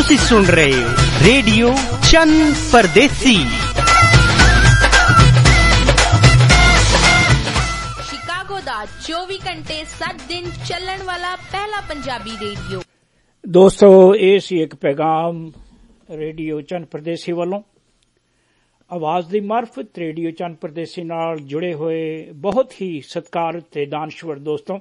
ਤੁਸੀਂ ਸੁਣ ਰਹੇ ਹੋ ਰੇਡੀਓ ਚੰਨ ਪਰਦੇਸੀ। ਸ਼ਿਕਾਗੋ ਦਾ 24 ਘੰਟੇ 7 ਦਿਨ ਚੱਲਣ ਵਾਲਾ ਪਹਿਲਾ ਪੰਜਾਬੀ ਰੇਡੀਓ। ਦੋਸਤੋ, ਇਹ ਸੀ ਇੱਕ ਪੈਗਾਮ ਰੇਡੀਓ ਚੰਨ ਪਰਦੇਸੀ ਵੱਲੋਂ। ਆਵਾਜ਼ ਦੀ ਮਾਰਫਤ ਰੇਡੀਓ ਚੰਨ ਪਰਦੇਸੀ ਨਾਲ ਜੁੜੇ ਹੋਏ ਬਹੁਤ ਹੀ ਸਤਿਕਾਰਤ ਤੇ ਦਾਨਸ਼ਵਰ ਦੋਸਤੋ,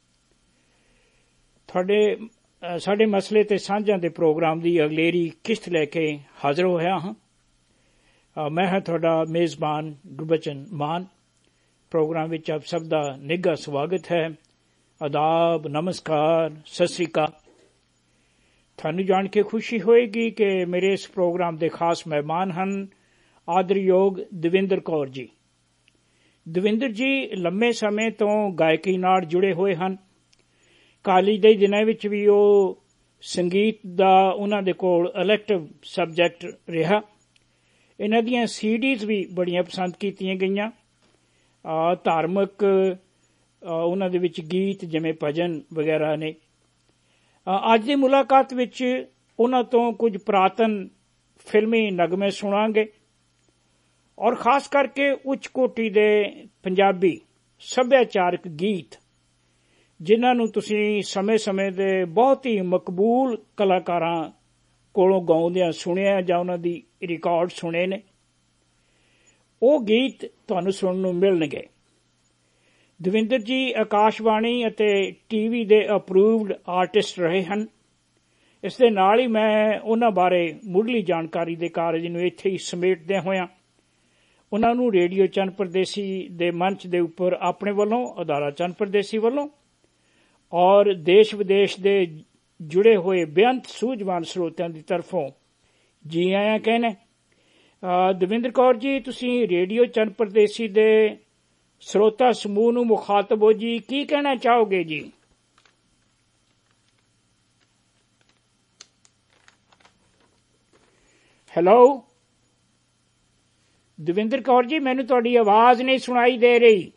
ਸਾਡੇ ਮਸਲੇ ਤੇ ਸਾਂਝਾਂ ਦੇ ਪ੍ਰੋਗਰਾਮ ਦੀ ਅਗਲੇਰੀ ਕਿਸ਼ਤ ਲੈ ਕੇ ਹਾਜ਼ਰ ਹੋਇਆ ਹਾਂ। ਮੈਂ ਹਾਂ ਤੁਹਾਡਾ ਮੇਜ਼ਬਾਨ ਗੁਰਬਚਨ ਮਾਨ। ਪ੍ਰੋਗਰਾਮ ਵਿੱਚ ਆਪ ਸਭ ਦਾ ਨਿੱਘਾ ਸਵਾਗਤ ਹੈ। ਆਦਾਬ, ਨਮਸਕਾਰ, ਸਤਿ ਸ੍ਰੀ ਅਕਾਲ। ਤੁਹਾਨੂੰ ਜਾਣ ਕੇ ਖੁਸ਼ੀ ਹੋਏਗੀ ਕਿ ਮੇਰੇ ਇਸ ਪ੍ਰੋਗਰਾਮ ਦੇ ਖਾਸ ਮਹਿਮਾਨ ਹਨ ਆਦਰਯੋਗ ਦਵਿੰਦਰ ਕੌਰ ਜੀ। ਦਵਿੰਦਰ ਜੀ ਲੰਮੇ ਸਮੇਂ ਤੋਂ ਗਾਇਕੀ ਨਾਲ ਜੁੜੇ ਹੋਏ ਹਨ। ਕਾਲਜ ਦੇ ਦਿਨਾਂ ਵਿੱਚ ਵੀ ਉਹ ਸੰਗੀਤ ਦਾ ਉਹਨਾਂ ਦੇ ਕੋਲ ਇਲੈਕਟਿਵ ਸਬਜੈਕਟ ਰਿਹਾ। ਇਹਨਾਂ ਦੀਆਂ ਸੀਡੀਜ਼ ਵੀ ਬੜੀਆਂ ਪਸੰਦ ਕੀਤੀਆਂ ਗਈਆਂ। ਧਾਰਮਿਕ ਉਹਨਾਂ ਦੇ ਵਿੱਚ ਗੀਤ ਜਿਵੇਂ ਭਜਨ ਵਗੈਰਾ ਨੇ। ਅੱਜ ਦੀ ਮੁਲਾਕਾਤ ਵਿੱਚ ਉਹਨਾਂ ਤੋਂ ਕੁਝ ਪੁਰਾਤਨ ਫਿਲਮੀ ਨਗਮੇ ਸੁਣਾਂਗੇ ਔਰ ਖਾਸ ਕਰਕੇ ਉੱਚ ਕੋਟੀ ਦੇ ਪੰਜਾਬੀ ਸੱਭਿਆਚਾਰਕ ਗੀਤ, ਜਿਨ੍ਹਾਂ ਨੂੰ ਤੁਸੀਂ ਸਮੇਂ-ਸਮੇਂ ਦੇ ਬਹੁਤ ਹੀ ਮਕਬੂਲ ਕਲਾਕਾਰਾਂ ਕੋਲੋਂ ਗਾਉਂਦਿਆਂ ਸੁਣਿਆ ਜਾਂ ਉਹਨਾਂ ਦੀ ਰਿਕਾਰਡ ਸੁਣੇ ਨੇ। ਉਹ ਗੀਤ ਤੁਹਾਨੂੰ ਸੁਣਨ ਨੂੰ ਮਿਲਣਗੇ। ਦਵਿੰਦਰ ਜੀ ਆਕਾਸ਼ਵਾਣੀ ਅਤੇ ਟੀਵੀ ਦੇ ਅਪਰੂਵਡ ਆਰਟਿਸਟ ਰਹੇ ਹਨ। ਇਸ ਦੇ ਨਾਲ ਹੀ ਮੈਂ ਉਹਨਾਂ ਬਾਰੇ ਮੁੱਢਲੀ ਜਾਣਕਾਰੀ ਦੇ ਕਾਰਜ ਨੂੰ ਇੱਥੇ ਹੀ ਸਮੇਟਦਿਆਂ ਹੋਇਆਂ ਉਹਨਾਂ ਨੂੰ ਰੇਡੀਓ ਚੰਨ ਪਰਦੇਸੀ ਦੇ ਮੰਚ ਦੇ ਉੱਪਰ ਆਪਣੇ ਵੱਲੋਂ, ਅਦਾਰਾ ਚੰਨ ਪਰਦੇਸੀ ਵੱਲੋਂ ਔਰ ਦੇਸ਼ ਵਿਦੇਸ਼ ਦੇ ਜੁੜੇ ਹੋਏ ਬੇਅੰਤ ਸੂਝਵਾਨ ਸਰੋਤਿਆਂ ਦੀ ਤਰਫੋਂ ਜੀ ਆਇਆਂ ਕਹਿੰਦੇ। ਦਵਿੰਦਰ ਕੌਰ ਜੀ, ਤੁਸੀਂ ਰੇਡੀਓ ਚੰਨ ਪਰਦੇਸੀ ਦੇ ਸਰੋਤਾ ਸਮੂਹ ਨੂੰ ਮੁਖਾਤਬ ਹੋ ਜੀ, ਕੀ ਕਹਿਣਾ ਚਾਹੋਗੇ ਜੀ? ਹੈਲੋ ਦਵਿੰਦਰ ਕੌਰ ਜੀ, ਮੈਨੂੰ ਤੁਹਾਡੀ ਆਵਾਜ਼ ਨਹੀਂ ਸੁਣਾਈ ਦੇ ਰਹੀ।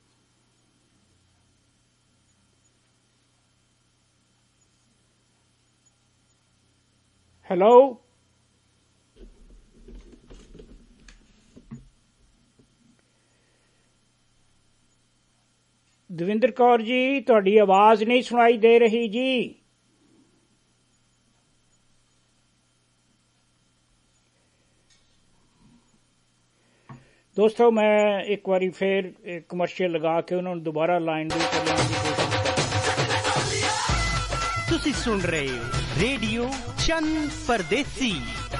ਹੈਲੋ ਦਵਿੰਦਰ ਕੌਰ ਜੀ, ਤੁਹਾਡੀ ਆਵਾਜ਼ ਨਹੀਂ ਸੁਣਾਈ ਦੇ ਰਹੀ ਜੀ। ਦੋਸਤੋ, ਮੈਂ ਇੱਕ ਵਾਰੀ ਫੇਰ ਕਮਰਸ਼ੀਅਲ ਲਗਾ ਕੇ ਉਹਨਾਂ ਨੂੰ ਦੁਬਾਰਾ ਲਾਈਨ ਦੇ ਉੱਤੇ ਲਿਆਉਣ ਦੀ ਕੋਸ਼ਿਸ਼ ਕਰਾਂਗਾ। ਤੁਸੀਂ ਸੁਣ ਰਹੇ ਹੋ ਰੇਡੀਓ ਚੰਨ ਪਰਦੇਸੀ।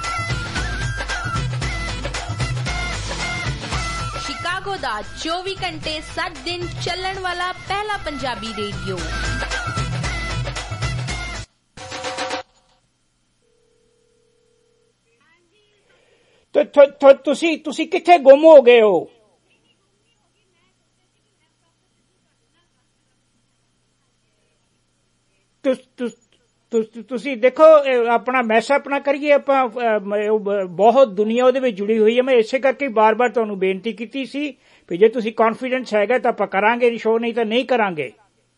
ਸ਼ਿਕਾਗੋ ਦਾ 24 ਘੰਟੇ 7 ਦਿਨ ਚੱਲਣ ਵਾਲਾ ਪਹਿਲਾ ਪੰਜਾਬੀ ਰੇਡੀਓ। ਤੁਸੀਂ ਕਿੱਥੇ ਗੁੰਮ ਹੋ ਗਏ ਹੋ? ਤੁਸੀਂ ਦੇਖੋ, ਆਪਣਾ ਮੈਸਅਪ ਨਾ ਕਰੀਏ ਆਪਾਂ। ਬਹੁਤ ਦੁਨੀਆ ਉਹਦੇ ਵਿੱਚ ਜੁੜੀ ਹੋਈ ਹੈ। ਮੈਂ ਇਸੇ ਕਰਕੇ ਬਾਰ-ਬਾਰ ਤੁਹਾਨੂੰ ਬੇਨਤੀ ਕੀਤੀ ਸੀ ਵੀ ਜੇ ਤੁਸੀਂ ਕੌਨਫੀਡੈਂਸ ਹੈਗਾ ਤਾਂ ਆਪਾਂ ਕਰਾਂਗੇ ਸ਼ੋਅ, ਨਹੀਂ ਤਾਂ ਨਹੀਂ ਕਰਾਂਗੇ।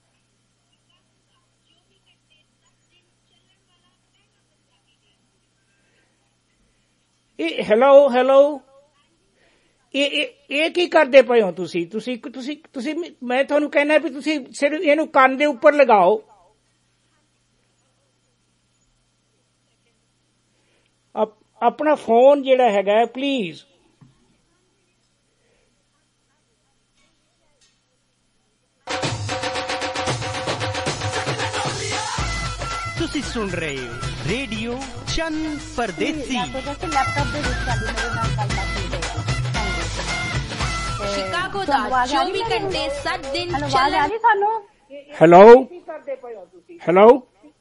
ਹੈਲੋ ਇਹ ਕੀ ਕਰਦੇ ਪਏ ਹੋ ਤੁਸੀਂ? ਮੈਂ ਤੁਹਾਨੂੰ ਕਹਿਣਾ ਵੀ ਤੁਸੀਂ ਸਿਰਫ ਇਹਨੂੰ ਕੰਨ ਦੇ ਉੱਪਰ ਲਗਾਓ। ਆਪਣਾ ਫੋਨ ਜਿਹੜਾ ਹੈਗਾ ਪਲੀਜ਼। ਤੁਸੀਂ ਸੁਣ ਰਹੇ ਹੋ ਰੇਡੀਓ ਚੰਨ ਪਰਦੇਸੀ। ਸ਼ਿਕਾਗੋ ਦਾ 24 ਘੰਟੇ 7 ਦਿਨ ਚੱਲਣ। ਹੈਲੋ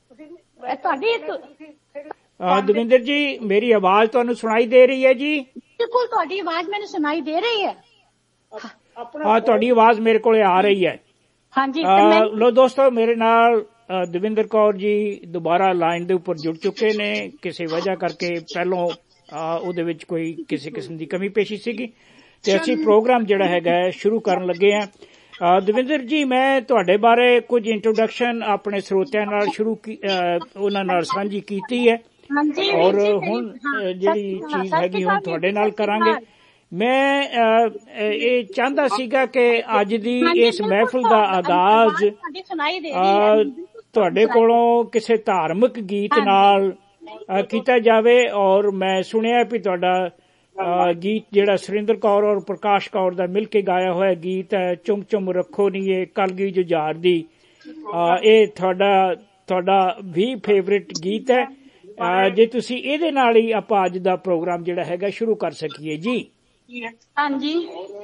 ਦਵਿੰਦਰ ਜੀ, ਮੇਰੀ ਆਵਾਜ਼ ਤੁਹਾਨੂੰ ਸੁਣਾਈ ਦੇ ਰਹੀ ਹੈ ਜੀ? ਬਿਲਕੁਲ, ਤੁਹਾਡੀ ਆਵਾਜ਼ ਮੈਨੂੰ ਸੁਣਾਈ ਦੇ ਰਹੀ ਹੈ। ਤੁਹਾਡੀ ਆਵਾਜ਼ ਮੇਰੇ ਕੋਲ ਆ ਰਹੀ ਹੈ। ਹਾਂਜੀ। ਲੋ ਦੋਸਤੋ, ਮੇਰੇ ਨਾਲ ਦਵਿੰਦਰ ਕੌਰ ਜੀ ਦੁਬਾਰਾ ਲਾਈਨ ਦੇ ਉੱਪਰ ਜੁੜ ਚੁੱਕੇ ਨੇ। ਕਿਸੇ ਵਜ੍ਹਾ ਕਰਕੇ ਪਹਿਲੋਂ ਉਹਦੇ ਵਿੱਚ ਕੋਈ ਕਿਸੇ ਕਿਸਮ ਦੀ ਕਮੀ ਪੇਸ਼ੀ ਸੀਗੀ ਤੇ ਅਸੀਂ ਪ੍ਰੋਗਰਾਮ ਜਿਹੜਾ ਹੈਗਾ ਸ਼ੁਰੂ ਕਰਨ ਲੱਗੇ ਹਾਂ। ਦਵਿੰਦਰ ਜੀ, ਮੈਂ ਤੁਹਾਡੇ ਬਾਰੇ ਕੁਝ ਇੰਟਰੋਡਕਸ਼ਨ ਆਪਣੇ ਸਰੋਤਿਆਂ ਨਾਲ ਉਹਨਾਂ ਨਾਲ ਸਾਂਝੀ ਕੀਤੀ ਹੈ। ਹਾਂਜੀ ਔਰ ਵੀਰ ਜੀ, ਹੁਣ ਹਾਂ, ਜਿਹੜੀ ਸਤਿ- ਚੀਜ਼ ਸਤਿ ਹੈਗੀ ਸ਼੍ਰੀ ਹੁਣ ਅਕਾਲ ਤੁਹਾਡੇ ਵੀਰ, ਨਾਲ ਸਤਿ ਸ਼੍ਰੀ ਕਰਾਂਗੇ। ਅਕਾਲ। ਮੈਂ ਇਹ ਚਾਹੁੰਦਾ ਸੀਗਾ ਕਿ ਅੱਜ ਦੀ ਹਾਂਜੀ, ਇਸ ਬਿਲਕੁਲ ਮਹਿਫਿਲ ਦਾ ਆਗਾਜ਼ ਤੁਹਾਡੀ ਸੁਣਾਈ ਦੇ ਰਹੀ ਹੈ, ਬਿਲਕੁਲ ਤੁਹਾਡੇ ਸੁਣਾਈ ਦੇ ਰਹੀ ਕੋਲੋਂ ਕਿਸੇ ਧਾਰਮਿਕ ਗੀਤ ਹਾਂਜੀ। ਨਾਲ ਕੀਤਾ ਜਾਵੇ। ਔਰ ਮੈਂ ਸੁਣਿਆ ਵੀ ਤੁਹਾਡਾ ਗੀਤ ਜਿਹੜਾ ਸੁਰਿੰਦਰ ਕੌਰ ਔਰ ਪ੍ਰਕਾਸ਼ ਕੌਰ ਦਾ ਮਿਲ ਕੇ ਗਾਇਆ ਹੋਇਆ ਗੀਤ ਹੈ, ਚੁੰਮ ਚੁੰਮ ਰੱਖੋ ਨੀ ਇਹ ਕਲਗੀ ਜੁਝਾਰ ਦੀ, ਇਹ ਤੁਹਾਡਾ ਵੀ ਫੇਵਰਿਟ ਗੀਤ ਹੈ। ਜੇ ਤੁਸੀਂ ਇਹਦੇ ਨਾਲ ਹੀ ਆਪਾਂ ਅੱਜ ਦਾ ਪ੍ਰੋਗਰਾਮ ਜਿਹੜਾ ਹੈਗਾ ਸ਼ੁਰੂ ਕਰ ਸਕੀਏ ਜੀ। ਹਾਂਜੀ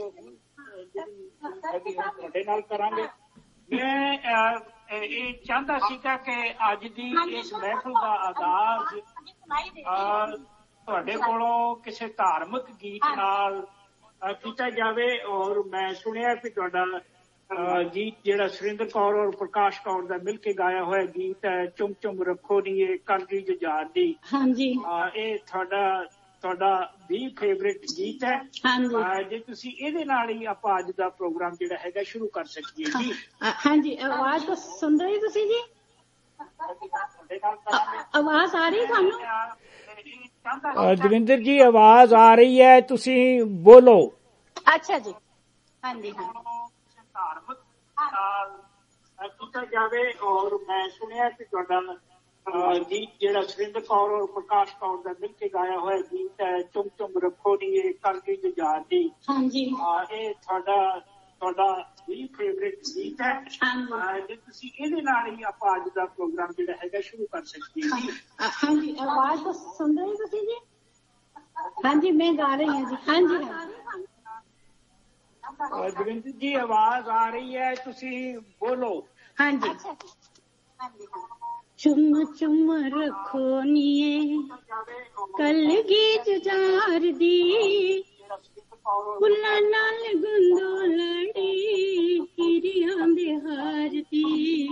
ਤੁਹਾਡੇ ਨਾਲ ਕਰਾਂਗੇ। ਮੈਂ ਇਹ ਚਾਹੁੰਦਾ ਸੀਗਾ ਕਿ ਅੱਜ ਦੀ ਇਸ ਮਹਿਫਿਲ ਦਾ ਆਗਾਜ਼ ਤੁਹਾਡੇ ਕੋਲੋਂ ਕਿਸੇ ਧਾਰਮਿਕ ਗੀਤ ਨਾਲ ਕੀਤਾ ਜਾਵੇ। ਔਰ ਮੈਂ ਸੁਣਿਆ ਕਿ ਤੁਹਾਡਾ ਗੀਤ ਜਿਹੜਾ ਸੁਰਿੰਦਰ ਕੌਰ ਔਰ ਪ੍ਰਕਾਸ਼ ਕੌਰ ਦਾ ਮਿਲ ਕੇ ਗਾਇਆ ਹੋਇਆ ਗੀਤ ਹੈ, ਚੁੰਮ ਚੁੰਮ ਰੱਖੋ ਨੀ ਇਹ ਕਲਗੀ ਜੁਝਾਰ ਦੀ, ਹਾਂਜੀ ਇਹ ਤੁਹਾਡਾ ਵੀ ਫੇਵਰਿਟ ਗੀਤ ਹੈ। ਹਾਂਜੀ ਜੇ ਤੁਸੀਂ ਇਹਦੇ ਨਾਲ ਹੀ ਆਪਾਂ ਅੱਜ ਦਾ ਪ੍ਰੋਗਰਾਮ ਜਿਹੜਾ ਹੈਗਾ ਸ਼ੁਰੂ ਕਰ ਸਕੀਏ ਜੀ। ਹਾਂਜੀ, ਆਵਾਜ਼ ਤਾਂ ਸੁਣ ਰਹੇ ਤੁਸੀਂ ਜੀ? ਤੁਹਾਡੇ ਨਾਲ ਕਰਾਂਗੇ। ਆਵਾਜ਼ ਆ ਰਹੀ ਤੁਹਾਨੂੰ? ਦਵਿੰਦਰ ਜੀ ਆਵਾਜ਼ ਆ ਰਹੀ ਹੈ, ਤੁਸੀਂ ਬੋਲੋ। ਅੱਛਾ ਜੀ, ਹਾਂਜੀ ਹਾਂ ਧਾਰਮਿਕ ਨਾਲ ਕੀਤਾ ਜਾਵੇ। ਔਰ ਮੈਂ ਸੁਣਿਆ ਕਿ ਤੁਹਾਡਾ ਗੀਤ ਜਿਹੜਾ ਸੁਰਿੰਦਰ ਕੌਰ ਔਰ ਪ੍ਰਕਾਸ਼ ਕੌਰ ਦਾ ਮਿਲ ਕੇ ਗਾਇਆ ਹੋਇਆ ਗੀਤ ਹੈ, ਚੁੰਮ ਚੁੰਮ ਰੱਖੋ ਨੀ ਇਹ ਕਲਗੀ ਜੁਝਾਰ ਦੀ, ਹਾਂਜੀ ਇਹ ਤੁਹਾਡਾ ਵੀ ਫੇਵਰਿਟ ਗੀਤ ਹੈ। ਜੇ ਤੁਸੀਂ ਇਹਦੇ ਨਾਲ ਹੀ ਆਪਾਂ ਅੱਜ ਦਾ ਪ੍ਰੋਗਰਾਮ ਜਿਹੜਾ ਹੈਗਾ ਸ਼ੁਰੂ ਕਰ ਸਕੀਏ ਜੀ। ਹਾਂਜੀ, ਆਵਾਜ਼ ਤਾਂ ਸੁਣ ਰਹੇ ਤੁਸੀਂ ਜੀ? ਹਾਂਜੀ, ਮੈਂ ਗਾ ਰਹੀ ਹਾਂ ਜੀ। ਹਾਂਜੀ ਦਵਿੰਦਰ ਜੀ ਆਵਾਜ਼ ਆ ਰਹੀ ਹੈ, ਤੁਸੀਂ ਬੋਲੋ। ਹਾਂਜੀ, ਚੁੰਮ ਚੁੰਮ ਰੱਖੋ ਨੀਏ ਕਲਗੀ ਜੁਝਾਰ ਦੀ, ਫੁੱਲਾਂ ਨਾਲ ਗੁੰਦੋ ਲੜੀ ਕਿਰਿਆਂ ਦੇ ਹਾਰ ਦੀ,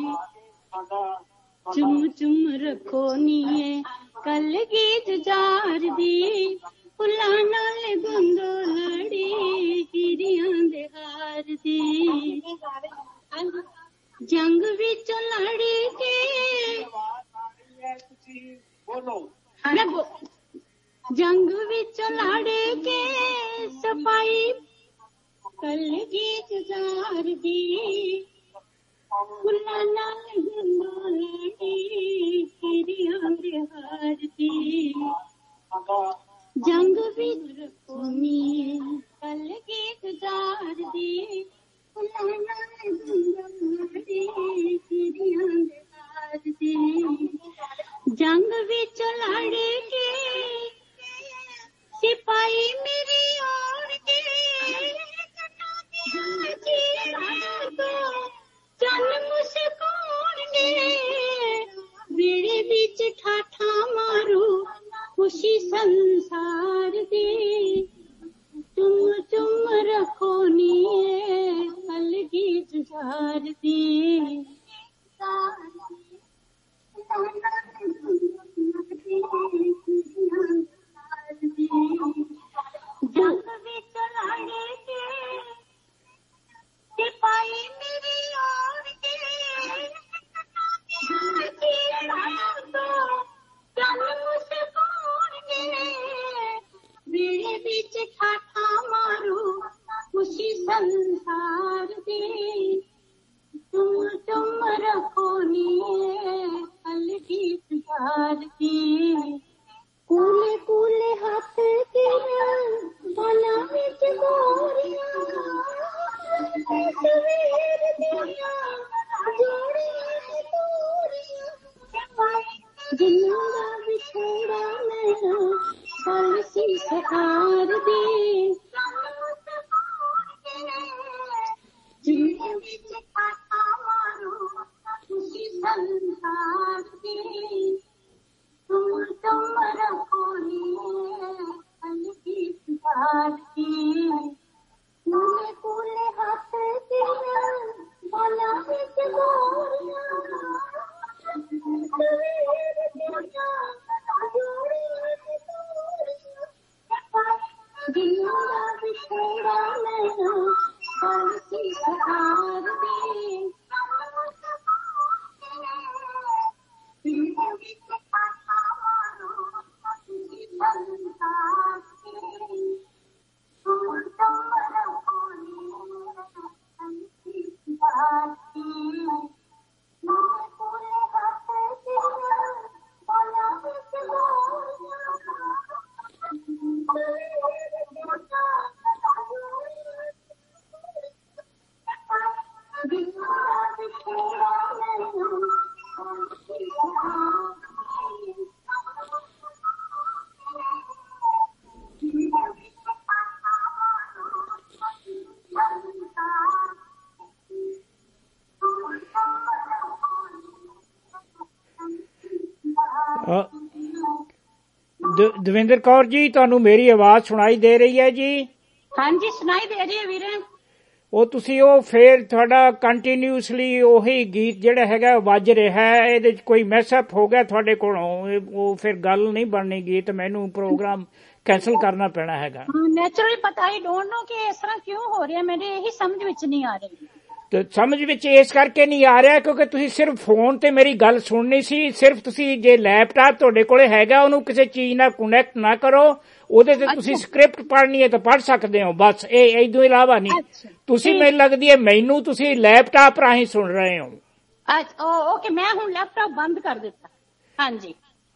ਚੁੰਮ ਚੁੰਮ ਰੱਖੋ ਨੀਏ ਕਲਗੀ ਜੁਝਾਰ ਦੀ, ਫੁੱਲਾਂ ਨਾਲ ਗੁੰਦੋ ਲੜੀ ਕਿਰਿਆਂ ਦੇ ਹਾਰ ਦੀ, ਜੰਗ ਵਿੱਚ ਲੜ ਕੇ ਤੁਸੀਂ ਬੋਲੋ। ਜੰਗ ਵਿੱਚ ਲੜ ਕੇ ਸਪਾਈ ਕਲਗੀ ਜੁਝਾਰ ਦੀ, ਫੁੱਲਾਂ ਨਾਲ ਗੁੰਦੋ ਲੜੀ ਕਿਰਿਆਂ ਦੇ ਹਾਰ ਦੀ, ਜੰਗ ਵਿੱਚ ਰਖੋਨੀ ਕਲਗੀ ਜੁਝਾਰ ਦੀ, ਫੁੱਲਾਂ ਨਾਲ ਗੁੰਦੋ ਲੜੀ ਕਿਰਿਆਂ ਦੇ ਹਾਰ ਦੀ, ਜੰਗ ਵਿੱਚ ਲੜ ਕੇ ਸਿਪਾਹੀ ਮੇਰੀ ਆਉਣਗੇ, ਚੰਨ ਮੁਸਕਾਉਣਗੇ, ਵੇੜੇ ਵਿੱਚ ਠਾਠਾਂ ਮਾਰੂ ਖੁਸ਼ੀ ਸੰਸਾਰ ਦੀ, ਚੁੰਮ ਚੁੰਮ ਰੱਖੋ ਨੀਏ ਕਲਗੀ ਜੁਝਾਰ ਦੀ, ਜੰਗ ਵਿੱਚ ਲੜ ਕੇ ਸਿਪਾਹੀ ਮੇਰੀ ਆਉਣਗੇ, ਚੰਨ ਮੁਸਕਾਉਣਗੇ, ਵੇੜੇ ਵਿੱਚ ਠਾਠਾਂ ਮਾਰੂ ਖੁਸ਼ੀ ਸੰਸਾਰ ਦੀ, ਤੁਮ ਤੁਮ ਰੱਖੋ ਨੀਏ ਕਲਗੀ ਜੁਝਾਰ ਦੀ, ਕੂਲੇ ਕੂਲੇ ਹੱਥ ਤੇਰਾ ਬਾਲਾਂ ਵਿੱਚ ਗੋਰੀਆਂ, ਸਵੇਰ ਦੀਆਂ ਜੋੜੀਆਂ ਤੇ ਤੋਰੀਆਂ, ਜਿੰਨਾਂ ਦਾ ਵਿਛੋੜਾ ਮੈਨੂੰ ਪਲ ਸੀ ਸਹਾਰ ਦੀ, ਜਿੰਨਾਂ ਵਿੱਚ ਖਾਤਾ ਮਾਰੂ ਖੁਸ਼ੀ ਸੰਸਾਰ ਦੀ, तुम रखो कलगी जुझार की, कूले कूले हाथ तेरा बाला विच गोरियां, सवेर दियां जोड़ियां ते तोरियां, जिन्नां दा विछोड़ा मैनूं पल सी सहार दी, ਦਵਿੰਦਰ ਕੌਰ ਜੀ, ਤੁਹਾਨੂੰ ਮੇਰੀ ਆਵਾਜ਼ ਸੁਣਾਈ ਦੇ ਰਹੀ ਹੈ ਜੀ? ਹਾਂਜੀ ਸੁਣਾਈ ਦੇ ਰਹੀ ਹੈ ਵੀਰੇ। ਉਹ ਤੁਸੀਂ ਉਹ ਫੇਰ ਤੁਹਾਡਾ ਕੰਟੀਨਿਊਸਲੀ ਉਹੀ ਗੀਤ ਜਿਹੜਾ ਹੈਗਾ ਵੱਜ ਰਿਹਾ ਹੈ, ਇਹਦੇ ਚ ਕੋਈ ਮੈਸਅਪ ਹੋ ਗਿਆ ਤੁਹਾਡੇ ਕੋਲੋਂ, ਉਹ ਫਿਰ ਗੱਲ ਨਹੀਂ ਬਣਨੀ ਗੀਤ, ਮੈਨੂੰ ਪ੍ਰੋਗਰਾਮ ਕੈਂਸਲ ਕਰਨਾ ਪੈਣਾ ਹੈਗਾ। ਨੈਚੁਰਲੀ ਪਤਾ ਹੀ ਡੋਂਟ ਨੋ ਕਿ ਇਸ ਤਰ੍ਹਾਂ ਕਿਉਂ ਹੋ ਰਿਹਾ, ਮੇਰੇ ਇਹੀ ਸਮਝ ਵਿੱਚ ਨਹੀਂ ਆ ਰਹੀ। ਤੇ ਸਮਝ ਵਿੱਚ ਇਸ ਕਰਕੇ ਨਹੀਂ ਆ ਰਿਹਾ ਕਿਉਂਕਿ ਤੁਸੀਂ ਸਿਰਫ ਫੋਨ ਤੇ ਮੇਰੀ ਗੱਲ ਸੁਣਨੀ ਸੀ। ਸਿਰਫ ਤੁਸੀਂ ਜੇ ਲੈਪਟਾਪ ਤੁਹਾਡੇ ਕੋਲੇ ਹੈਗਾ ਉਹਨੂੰ ਕਿਸੇ ਚੀਜ਼ ਨਾਲ ਕਨੈਕਟ ਨਾ ਕਰੋ, ਉਹਦੇ ਤੇ ਤੁਸੀਂ ਸਕ੍ਰਿਪਟ ਪੜ੍ਹਨੀ ਹੈ ਤਾਂ ਪੜ੍ਹ ਸਕਦੇ ਹੋ, ਬਸ ਇਹ ਇਦੋਂ ਇਲਾਵਾ ਨਹੀਂ। ਤੁਸੀਂ ਮੈਨੂੰ ਲੱਗਦੀ ਹੈ ਮੈਨੂੰ ਤੁਸੀਂ ਲੈਪਟਾਪ ਰਾਹੀਂ ਸੁਣ ਰਹੇ ਹੋ। ਓਕੇ, ਮੈਂ ਹੁਣ ਲੈਪਟਾਪ ਬੰਦ ਕਰ ਦਿੱਤਾ। ਹਾਂਜੀ,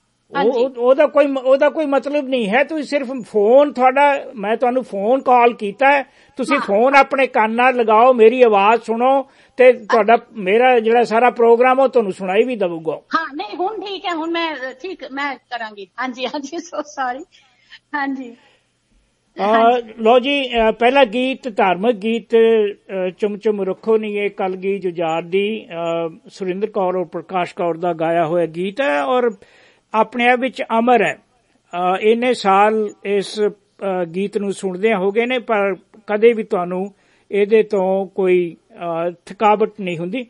ਉਹਦਾ ਕੋਈ ਮਤਲਬ ਨਹੀਂ ਹੈ। ਤੁਸੀਂ ਸਿਰਫ ਫੋਨ ਤੁਹਾਡਾ, ਮੈਂ ਤੁਹਾਨੂੰ ਫੋਨ ਕਾਲ ਕੀਤਾ ਹੈ, ਤੁਸੀਂ ਫੋਨ ਆਪਣੇ ਕੰਨ ਨਾਲ ਲਗਾਓ, ਮੇਰੀ ਆਵਾਜ਼ ਸੁਣੋ ਤੇ ਤੁਹਾਡਾ ਮੇਰਾ ਜਿਹੜਾ ਸਾਰਾ ਪ੍ਰੋਗਰਾਮ ਉਹ ਤੁਹਾਨੂੰ ਸੁਣਾਈ ਵੀ ਦਊਗਾ। ਹਾਂ ਨਹੀਂ ਹੁਣ ਠੀਕ ਹੈ, ਹੁਣ ਮੈਂ ਠੀਕ ਮੈਂ ਕਰਾਂਗੀ। ਹਾਂਜੀ ਹਾਂਜੀ, ਸੋ ਸੌਰੀ। ਹਾਂਜੀ ਲੋ ਜੀ, ਪਹਿਲਾ ਗੀਤ ਧਾਰਮਿਕ ਗੀਤ ਚੁੰਮ ਚੁੰਮ ਰੱਖੋ ਨੀ, ਇਹ ਕਲਗੀ ਜੁਝਾਰ ਦੀ ਸੁਰਿੰਦਰ ਕੌਰ ਔਰ ਪ੍ਰਕਾਸ਼ ਕੌਰ ਦਾ ਗਾਇਆ ਹੋਇਆ ਗੀਤ ਹੈ ਔਰ ਆਪਣੇ ਆਪ ਵਿੱਚ ਅਮਰ ਹੈ। ਇੰਨੇ ਸਾਲ ਇਸ ਗੀਤ ਨੂੰ ਸੁਣਦਿਆਂ ਹੋ ਗਏ ਨੇ, ਪਰ ਕਦੇ ਵੀ ਤੁਹਾਨੂੰ ਇਹਦੇ ਤੋਂ ਕੋਈ ਥਕਾਵਟ ਨਹੀਂ ਹੁੰਦੀ।